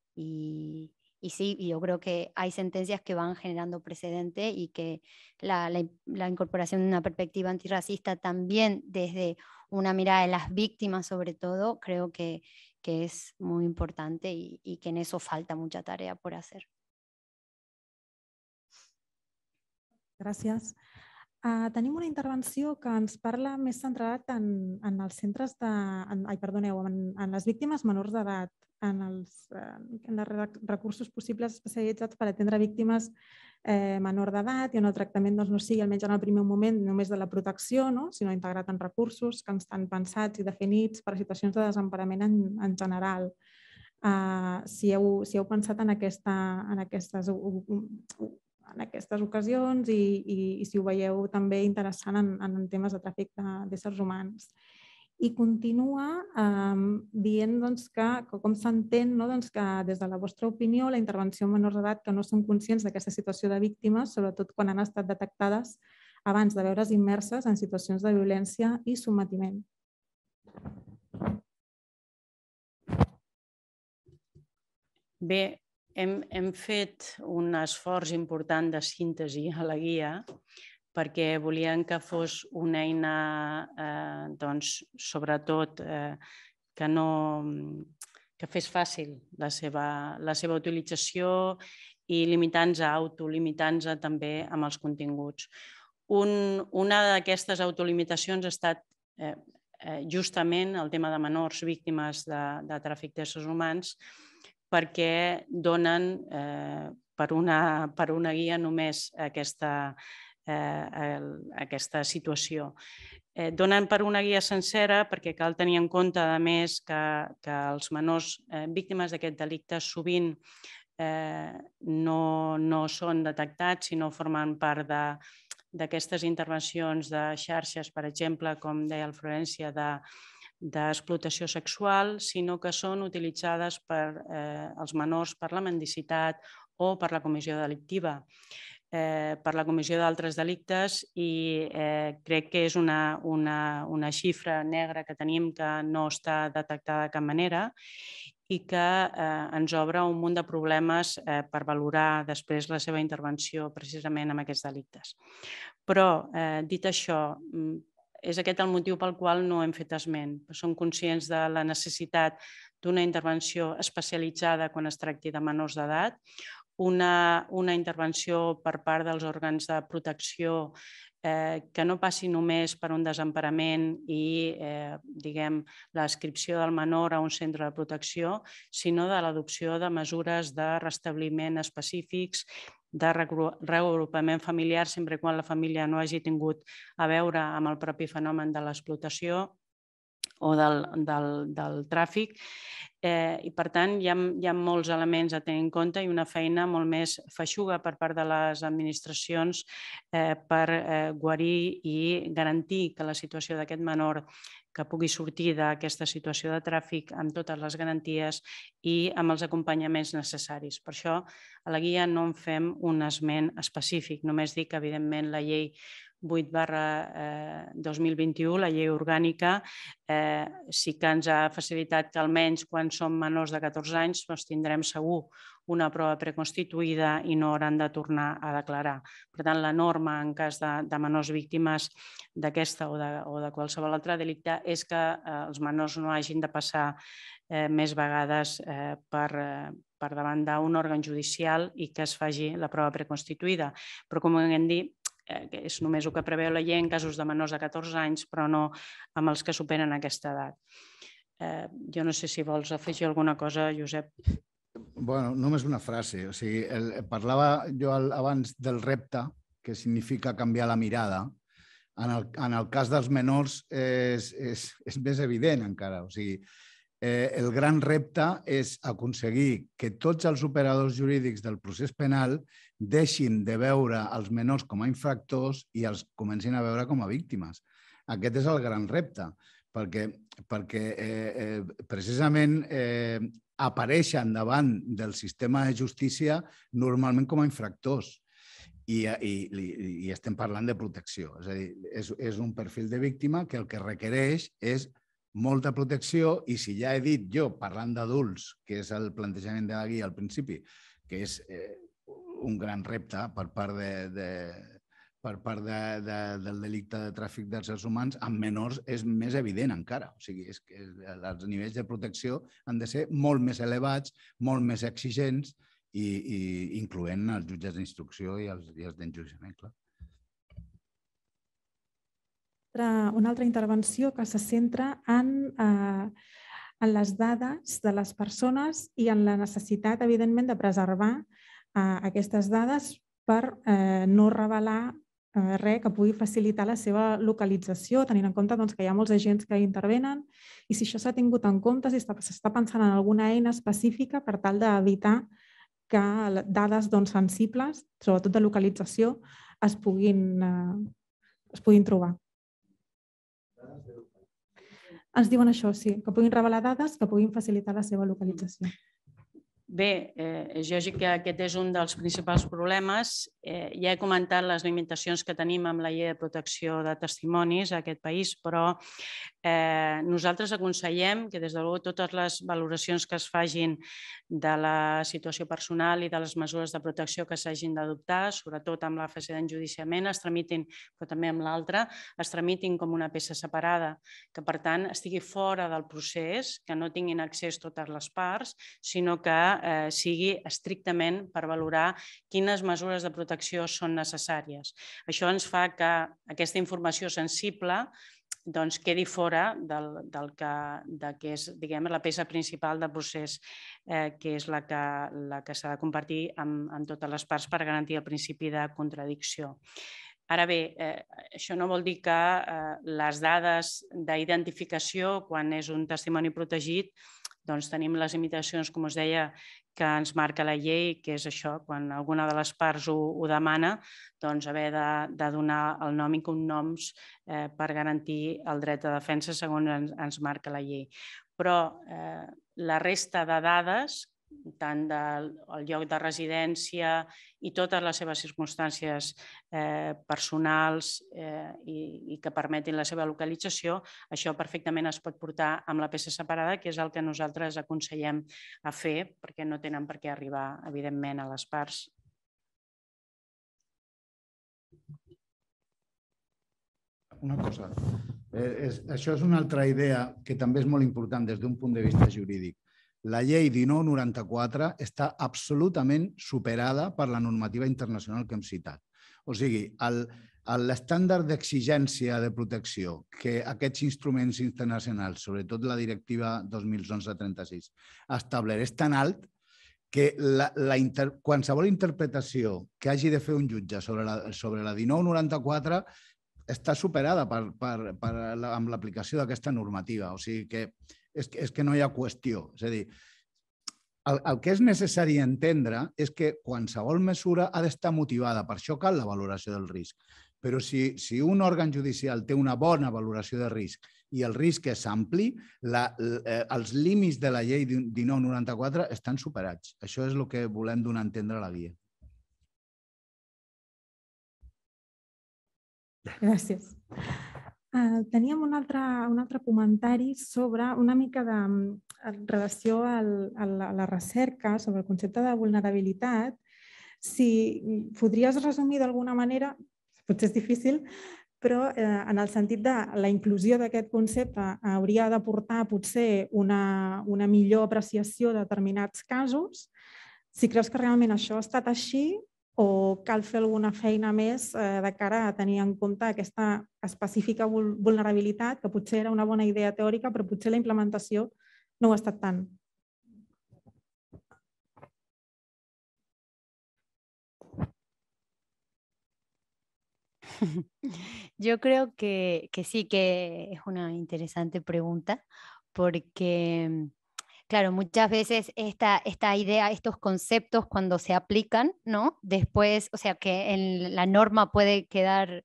Speaker 2: Y, y sí, yo creo que hay sentencias que van generando precedente y que la, la, la incorporación de una perspectiva antirracista también desde una mirada de las víctimas sobre todo, creo que, que es muy importante y, y que en eso falta mucha tarea por hacer.
Speaker 5: Gràcies. Uh, tenim una intervenció que ens parla més centrat en, en els centres de... En, ai, perdoneu, en, en les víctimes menors d'edat, en els en els recursos possibles especialitzats per atendre víctimes eh, menor d'edat i on el tractament doncs, no sigui, almenys en el primer moment, només de la protecció, no? Sinó integrat en recursos que estan pensats i definits per a situacions de desemparament en, en general. Uh, si, heu, si heu pensat en, aquesta, en aquestes... en aquestes ocasions i, i, i si ho veieu també interessant en, en temes de tràfic d'éssers humans. I continua eh, dient doncs, que, que com s'entén, no? Doncs que des de la vostra opinió la intervenció en menors d'edat que no són conscients d'aquesta situació de víctimes, sobretot quan han estat detectades abans de veure's immerses en situacions de violència i sotmetiment.
Speaker 3: Bé, Hem, hem fet un esforç important de síntesi a la guia perquè volíem que fos una eina, eh, doncs, sobretot, eh, que, no, que fes fàcil la seva, la seva utilització i limitant-nos a autolimitant-nos també amb els continguts. Un, una d'aquestes autolimitacions ha estat eh, justament el tema de menors víctimes de, de tràfic d'éssers humans, perquè donen eh, per, una, per una guia només aquesta, eh, aquesta situació. Eh, donen per una guia sencera perquè cal tenir en compte, a més, que, que els menors eh, víctimes d'aquest delicte sovint eh, no, no són detectats, sinó formen part de, d'aquestes intervencions de xarxes, per exemple, com deia el Florència, de d'explotació sexual, sinó que són utilitzades per eh, els menors per la mendicitat o per la comissió delictiva, eh, per la comissió d'altres delictes i eh, crec que és una, una, una xifra negra que tenim que no està detectada de cap manera i que eh, ens obre un munt de problemes eh, per valorar després la seva intervenció precisament amb aquests delictes. Però, eh, dit això, és aquest el motiu pel qual no hem fet esment. Som conscients de la necessitat d'una intervenció especialitzada quan es tracti de menors d'edat, una, una intervenció per part dels òrgans de protecció eh, que no passi només per un desemparament i eh, diguem, l'adscripció del menor a un centre de protecció, sinó de l'adopció de mesures de restabliment específics, de reagrupament familiar, sempre quan la família no hagi tingut a veure amb el propi fenomen de l'explotació, o del, del, del tràfic. Eh, I, per tant, hi ha, hi ha molts elements a tenir en compte i una feina molt més feixuga per part de les administracions eh, per eh, guarir i garantir que la situació d'aquest menor que pugui sortir d'aquesta situació de tràfic amb totes les garanties i amb els acompanyaments necessaris. Per això, a la guia no en fem un esment específic, només dic que, evidentment, la llei vuit barra dos mil vint-i-u, la llei orgànica, eh, sí que ens ha facilitat que almenys quan som menors de catorze anys doncs tindrem segur una prova preconstituïda i no hauran de tornar a declarar. Per tant, la norma en cas de, de menors víctimes d'aquesta o, de, o de qualsevol altre delicte és que eh, els menors no hagin de passar eh, més vegades eh, per, eh, per davant d'un òrgan judicial i que es faci la prova preconstituïda. Però, com hem dit, eh, és només el que preveu la llei en casos de menors de catorze anys, però no amb els que superen aquesta edat. Eh, jo no sé si vols afegir alguna cosa, Josep.
Speaker 4: Bueno, només una frase. O sigui, el, parlava jo abans del repte, que significa canviar la mirada. En el, en el cas dels menors és, és, és més evident encara. O sigui, eh, el gran repte és aconseguir que tots els operadors jurídics del procés penal deixin de veure els menors com a infractors i els comencin a veure com a víctimes. Aquest és el gran repte, perquè, perquè eh, eh, precisament eh, apareixen davant del sistema de justícia normalment com a infractors i, i, i estem parlant de protecció. És a dir, és, és un perfil de víctima que el que requereix és molta protecció i si ja he dit jo, parlant d'adults, que és el plantejament de la guia al principi, que és eh, un gran repte per part de, de per part de, de, del delicte de tràfic d'éssers humans, amb menors és més evident encara. O sigui, és que els nivells de protecció han de ser molt més elevats, molt més exigents, i, i incloent els jutges d'instrucció i els, i els d'enjudiciament, clar.
Speaker 5: Una altra intervenció que se centra en, eh, en les dades de les persones i en la necessitat, evidentment, de preservar eh, aquestes dades per eh, no revelar res que pugui facilitar la seva localització, tenint en compte doncs, que hi ha molts agents que intervenen i si això s'ha tingut en compte, si s'està pensant en alguna eina específica per tal d'evitar que dades doncs, sensibles, sobretot de localització, es puguin, eh, es puguin trobar. Ens diuen això, sí, que puguin revelar dades que puguin facilitar la seva localització.
Speaker 3: Bé, eh, és lògic que aquest és un dels principals problemes. Eh, ja he comentat les limitacions que tenim amb la llei de protecció de testimonis a aquest país, però eh, nosaltres aconsellem que des de llavors totes les valoracions que es facin de la situació personal i de les mesures de protecció que s'hagin d'adoptar, sobretot amb la fase d'enjudiciament, es tramitin, però també amb l'altra, es tramitin com una peça separada, que per tant estigui fora del procés, que no tinguin accés totes les parts, sinó que Eh, sigui estrictament per valorar quines mesures de protecció són necessàries. Això ens fa que aquesta informació sensible doncs, quedi fora del, del que, de que és diguem, la peça principal del procés, eh, que és la que, la que s'ha de compartir amb, amb totes les parts per garantir el principi de contradicció. Ara bé, eh, això no vol dir que eh, les dades d'identificació, quan és un testimoni protegit, doncs tenim les limitacions, com us deia, que ens marca la llei, que és això, quan alguna de les parts ho, ho demana, doncs haver de, de donar el nom i cognoms eh, per garantir el dret de defensa segons ens, ens marca la llei. Però eh, la resta de dades, tant del lloc de residència i totes les seves circumstàncies eh, personals eh, i, i que permetin la seva localització, això perfectament es pot portar amb la peça separada, que és el que nosaltres aconsellem a fer, perquè no tenen per què arribar, evidentment, a les parts.
Speaker 4: Una cosa, eh, és, això és una altra idea que també és molt important des d'un punt de vista jurídic. La llei dinou noranta-quatre està absolutament superada per la normativa internacional que hem citat. O sigui, l'estàndard d'exigència de protecció que aquests instruments internacionals, sobretot la directiva dos mil onze trenta-sis, estableix és tan alt que la, la inter, qualsevol interpretació que hagi de fer un jutge sobre la, sobre la dinou noranta-quatre està superada per, per, per, amb l'aplicació d'aquesta normativa. O sigui que és, és que no hi ha qüestió. És a dir, el, el que és necessari entendre és que qualsevol mesura ha d'estar motivada. Per això cal la valoració del risc. Però si, si un òrgan judicial té una bona valoració de risc i el risc és ampli, la, eh, els límits de la llei dinou noranta-quatre estan superats. Això és el que volem donar a entendre a la guia.
Speaker 5: Gràcies. Uh, teníem un altre, un altre comentari sobre una mica de en relació al, a, la, a la recerca sobre el concepte de vulnerabilitat. Si podries resumir d'alguna manera, potser és difícil, però eh, en el sentit de la inclusió d'aquest concepte hauria de portar potser una, una millor apreciació de determinats casos. Si creus que realment això ha estat així o cal fer alguna feina més eh, de cara a tenir en compte aquesta específica vulnerabilitat, que potser era una bona idea teòrica, però potser la implementació no ho ha estat tant.
Speaker 2: Yo creo que, que sí, que es una interesante pregunta, porque, claro, muchas veces esta, esta idea, estos conceptos cuando se aplican, ¿no? Después, o sea, que en la norma puede quedar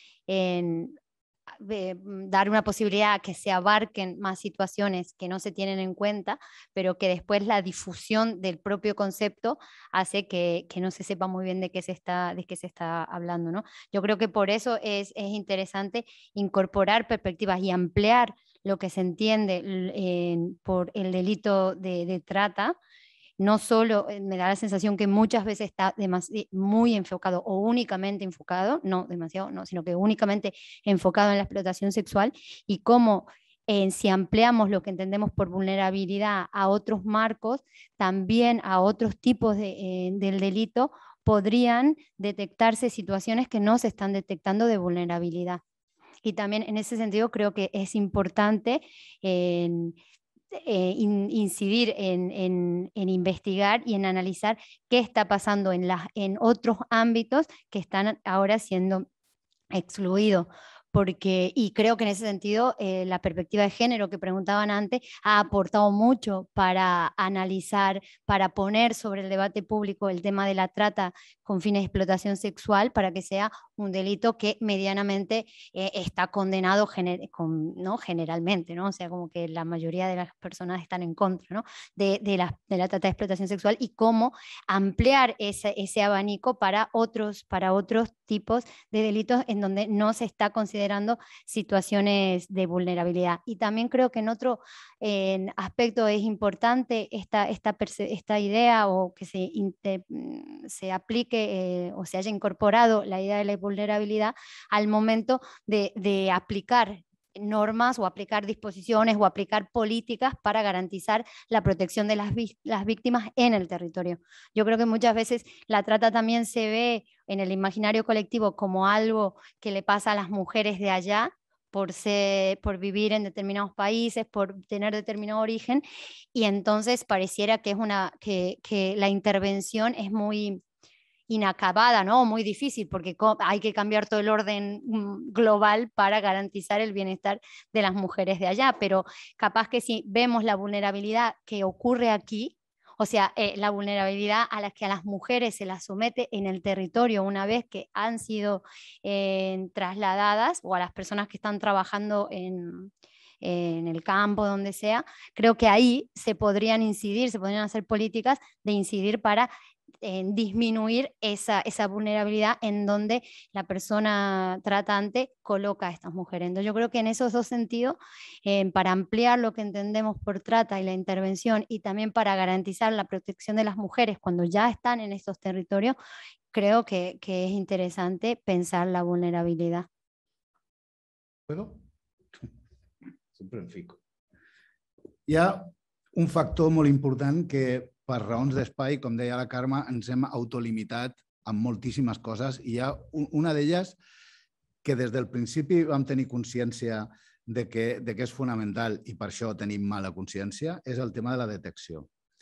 Speaker 2: en eh, dar una posibilidad a que se abarquen más situaciones que no se tienen en cuenta, pero que después la difusión del propio concepto hace que, que no se sepa muy bien de qué se está, de qué se está hablando, ¿no? Yo creo que por eso es, es interesante incorporar perspectivas y ampliar lo que se entiende eh, por el delito de, de trata. No solo, me da la sensación que muchas veces está muy enfocado o únicamente enfocado, no demasiado, no, sino que únicamente enfocado en la explotación sexual, y cómo eh, si ampliamos lo que entendemos por vulnerabilidad a otros marcos, también a otros tipos de, eh, del delito, podrían detectarse situaciones que no se están detectando de vulnerabilidad. Y también en ese sentido creo que es importante en Eh, in, incidir en, en, en investigar y en analizar qué está pasando en, la, en otros ámbitos que están ahora siendo excluidos. Porque, y creo que en ese sentido eh, la perspectiva de género que preguntaban antes ha aportado mucho para analizar, para poner sobre el debate público el tema de la trata con fines de explotación sexual, para que sea un delito que medianamente eh, está condenado gener con, ¿no? generalmente, ¿no? O sea, como que la mayoría de las personas están en contra, ¿no? de, de, la, de la trata de explotación sexual, y cómo ampliar ese, ese abanico para otros, para otros tipos de delitos en donde no se está considerando situaciones de vulnerabilidad. Y también creo que en otro eh, aspecto es importante esta, esta, esta idea, o que se, inter, se aplique eh, o se haya incorporado la idea de la vulnerabilidad al momento de, de aplicar normas o aplicar disposiciones o aplicar políticas para garantizar la protección de las, las víctimas en el territorio. Yo creo que muchas veces la trata también se ve en el imaginario colectivo como algo que le pasa a las mujeres de allá por, ser, por vivir en determinados países, por tener determinado origen, y entonces pareciera que, es una, que, que la intervención es muy inacabada, ¿no? Muy difícil, porque hay que cambiar todo el orden global para garantizar el bienestar de las mujeres de allá, pero capaz que si vemos la vulnerabilidad que ocurre aquí, o sea, eh, la vulnerabilidad a la que a las mujeres se las somete en el territorio una vez que han sido eh, trasladadas, o a las personas que están trabajando en, en el campo, donde sea, creo que ahí se podrían incidir, se podrían hacer políticas de incidir para en disminuir esa, esa vulnerabilidad en donde la persona tratante coloca a estas mujeres. Entonces yo creo que en esos dos sentidos, eh, para ampliar lo que entendemos por trata y la intervención, y también para garantizar la protección de las mujeres cuando ya están en estos territorios, creo que, que es interesante pensar la vulnerabilidad.
Speaker 4: ¿Puedo? Sempre em fico. Hi ha un factor molt important que, per raons d'espai, com deia la Carme, ens hem autolimitat amb moltíssimes coses, i hi ha una d'elles que des del principi vam tenir consciència de que, de que és fonamental, i per això tenim mala consciència, és el tema de la detecció.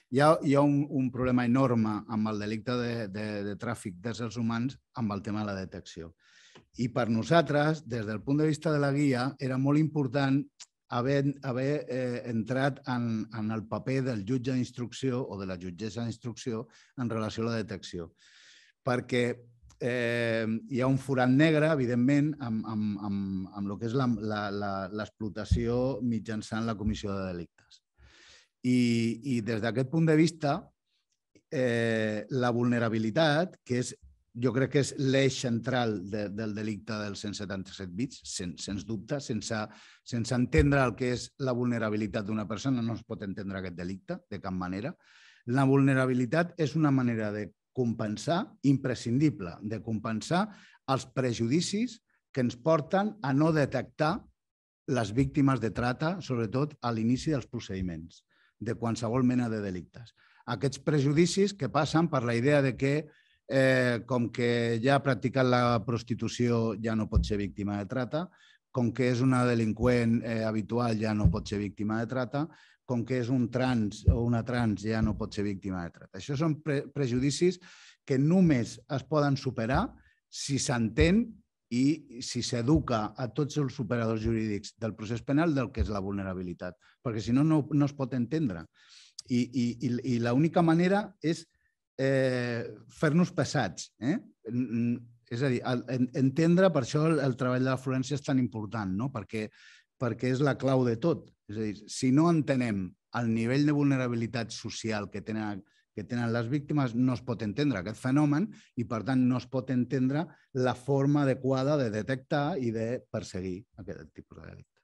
Speaker 4: Hi ha, hi ha un, un problema enorme amb el delicte de, de, de tràfic d'éssers humans amb el tema de la detecció. I per nosaltres, des del punt de vista de la guia, era molt important haver, haver eh, entrat en, en el paper del jutge d'instrucció o de la jutgessa d'instrucció en relació a la detecció. Perquè eh, hi ha un forat negre, evidentment, amb, amb, amb, amb el que és l'explotació mitjançant la comissió de delictes. I, i des d'aquest punt de vista, eh, la vulnerabilitat, que és, jo crec que és l'eix central de, del delicte dels cent setanta-set bits, sen, sens dubte, sense, sense entendre el que és la vulnerabilitat d'una persona no es pot entendre aquest delicte de cap manera. La vulnerabilitat és una manera de compensar, imprescindible, de compensar els prejudicis que ens porten a no detectar les víctimes de trata, sobretot a l'inici dels procediments de qualsevol mena de delictes. Aquests prejudicis que passen per la idea de que eh, com que ja ha practicat la prostitució ja no pot ser víctima de trata, com que és una delinqüent eh, habitual ja no pot ser víctima de trata, com que és un trans o una trans ja no pot ser víctima de trata. Això són pre prejudicis que només es poden superar si s'entén i si s'educa a tots els operadors jurídics del procés penal del que és la vulnerabilitat, perquè si no, no, no es pot entendre. I, i, i l'única manera és eh, fer-nos pesats. Eh? És a dir, entendre, per això el, el treball de la Florència és tan important, no? perquè, perquè és la clau de tot. És a dir, si no entenem el nivell de vulnerabilitat social que tenen, que tenen les víctimes, no es pot entendre aquest fenomen i, per tant, no es pot entendre la forma adequada de detectar i de perseguir aquest tipus de delictes.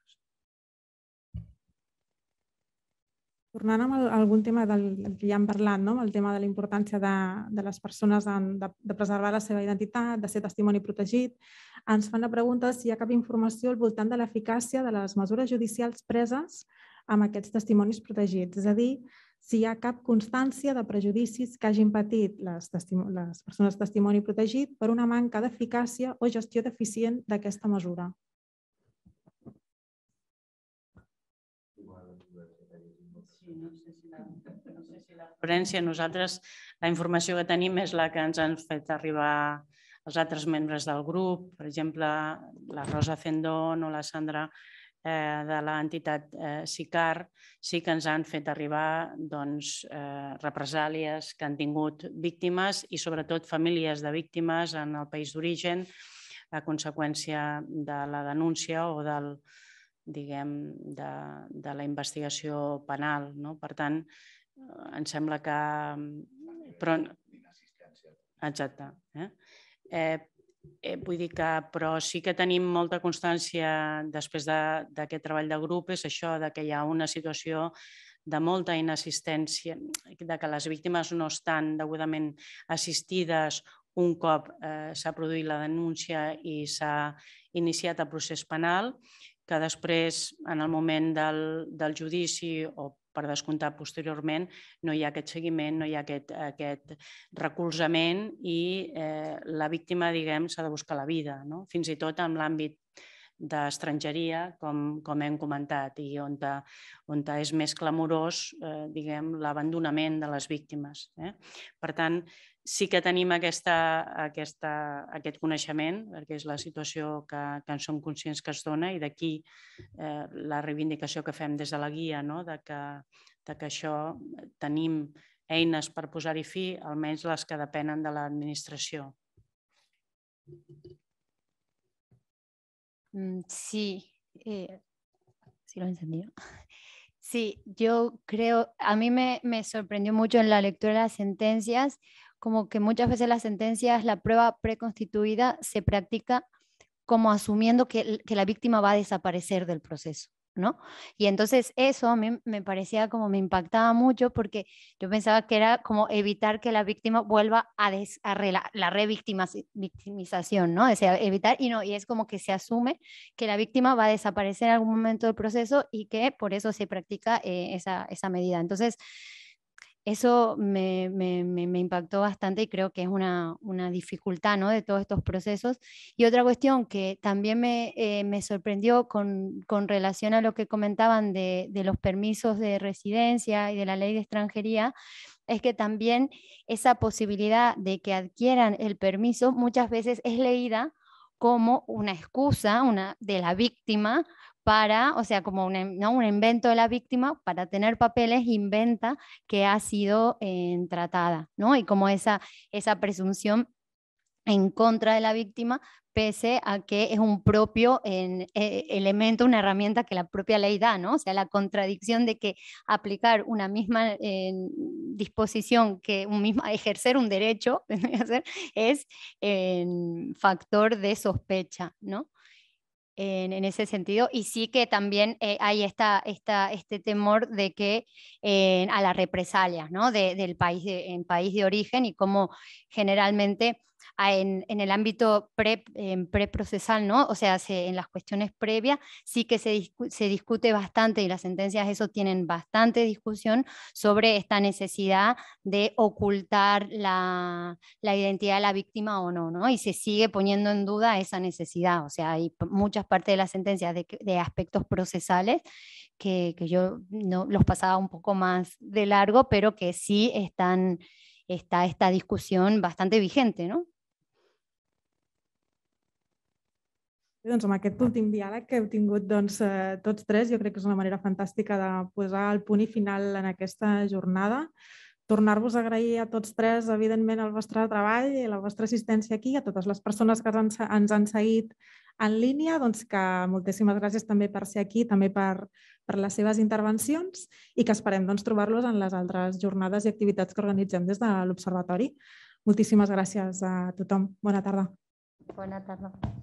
Speaker 5: Tornant amb algun tema del que ja hem parlat, no? El tema de la importància de, de les persones en, de, de preservar la seva identitat, de ser testimoni protegit, ens fan la pregunta si hi ha cap informació al voltant de l'eficàcia de les mesures judicials preses amb aquests testimonis protegits. És a dir, si hi ha cap constància de prejudicis que hagin patit les, les persones testimoni protegit per una manca d'eficàcia o gestió deficient d'aquesta mesura.
Speaker 3: No sé si la, no sé si la Florència, nosaltres la informació que tenim és la que ens han fet arribar els altres membres del grup, per exemple, la Rosa Zendón o la Sandra eh, de l'entitat eh, SICAR, sí que ens han fet arribar doncs, eh, represàlies que han tingut víctimes i sobretot famílies de víctimes en el país d'origen a conseqüència de la denúncia o del diguem, de, de la investigació penal. No? Per tant, em sembla que... Però... Exacte. Eh? Eh, eh, vull dir que però sí que tenim molta constància després d'aquest treball de grup, és això de que hi ha una situació de molta inassistència, de que les víctimes no estan degudament assistides un cop eh, s'ha produït la denúncia i s'ha iniciat el procés penal, que després, en el moment del, del judici o per descomptar posteriorment, no hi ha aquest seguiment, no hi ha aquest, aquest recolzament i eh, la víctima, diguem, s'ha de buscar la vida, no? Fins i tot en l'àmbit d'estrangeria, com, com hem comentat, i on, te, on te és més clamorós, eh, diguem, l'abandonament de les víctimes. Eh? Per tant, sí que tenim aquesta, aquesta, aquest coneixement, perquè és la situació que, que en som conscients que es dona i d'aquí eh, la reivindicació que fem des de la guia, no? de, que, de que això tenim eines per posar-hi fi, almenys les que depenen de l'administració.
Speaker 2: Sí, eh, sí lo he entendido. Sí, yo creo, a mí me, me sorprendió mucho en la lectura de las sentencias, como que muchas veces las sentencias, la prueba preconstituida se practica como asumiendo que, que la víctima va a desaparecer del proceso, ¿no? Y entonces eso a mí me parecía como me impactaba mucho porque yo pensaba que era como evitar que la víctima vuelva a, des, a re, la, la revictimización, ¿no? O sea, evitar y no, y es como que se asume que la víctima va a desaparecer en algún momento del proceso y que por eso se practica eh, esa, esa medida. Entonces, eso me, me, me impactó bastante y creo que es una, una dificultad, ¿no?, de todos estos procesos. Y otra cuestión que también me, eh, me sorprendió con, con relación a lo que comentaban de, de los permisos de residencia y de la ley de extranjería, es que también esa posibilidad de que adquieran el permiso muchas veces es leída como una excusa una, de la víctima para, o sea, como un, ¿no?, un invento de la víctima para tener papeles, inventa que ha sido eh, tratada, ¿no? Y como esa, esa presunción en contra de la víctima, pese a que es un propio en, eh, elemento, una herramienta que la propia ley da, ¿no? O sea, la contradicción de que aplicar una misma eh, disposición, que un mismo, ejercer un derecho es eh, factor de sospecha, ¿no? En, en ese sentido, y sí que también eh, hay esta, esta, este temor de que eh, a las represalias, ¿no?, de, del país de, en país de origen, y cómo generalmente en, en el ámbito pre, eh, preprocesal, ¿no?, o sea, se, en las cuestiones previas sí que se, discu se discute bastante, y las sentencias eso tienen bastante discusión sobre esta necesidad de ocultar la, la identidad de la víctima o no, ¿no? Y se sigue poniendo en duda esa necesidad, o sea, hay muchas partes de las sentencias de, de aspectos procesales que, que yo no, los pasaba un poco más de largo, pero que sí están, está esta discusión bastante vigente, ¿no?
Speaker 5: Doncs amb aquest últim diàleg que heu tingut doncs, eh, tots tres, jo crec que és una manera fantàstica de posar el punt i final en aquesta jornada. Tornar-vos a agrair a tots tres, evidentment, el vostre treball i la vostra assistència aquí, a totes les persones que ens han seguit en línia, doncs que moltíssimes gràcies també per ser aquí, també per, per les seves intervencions, i que esperem doncs, trobar-los en les altres jornades i activitats que organitzem des de l'Observatori. Moltíssimes gràcies a tothom. Bona tarda.
Speaker 2: Bona tarda.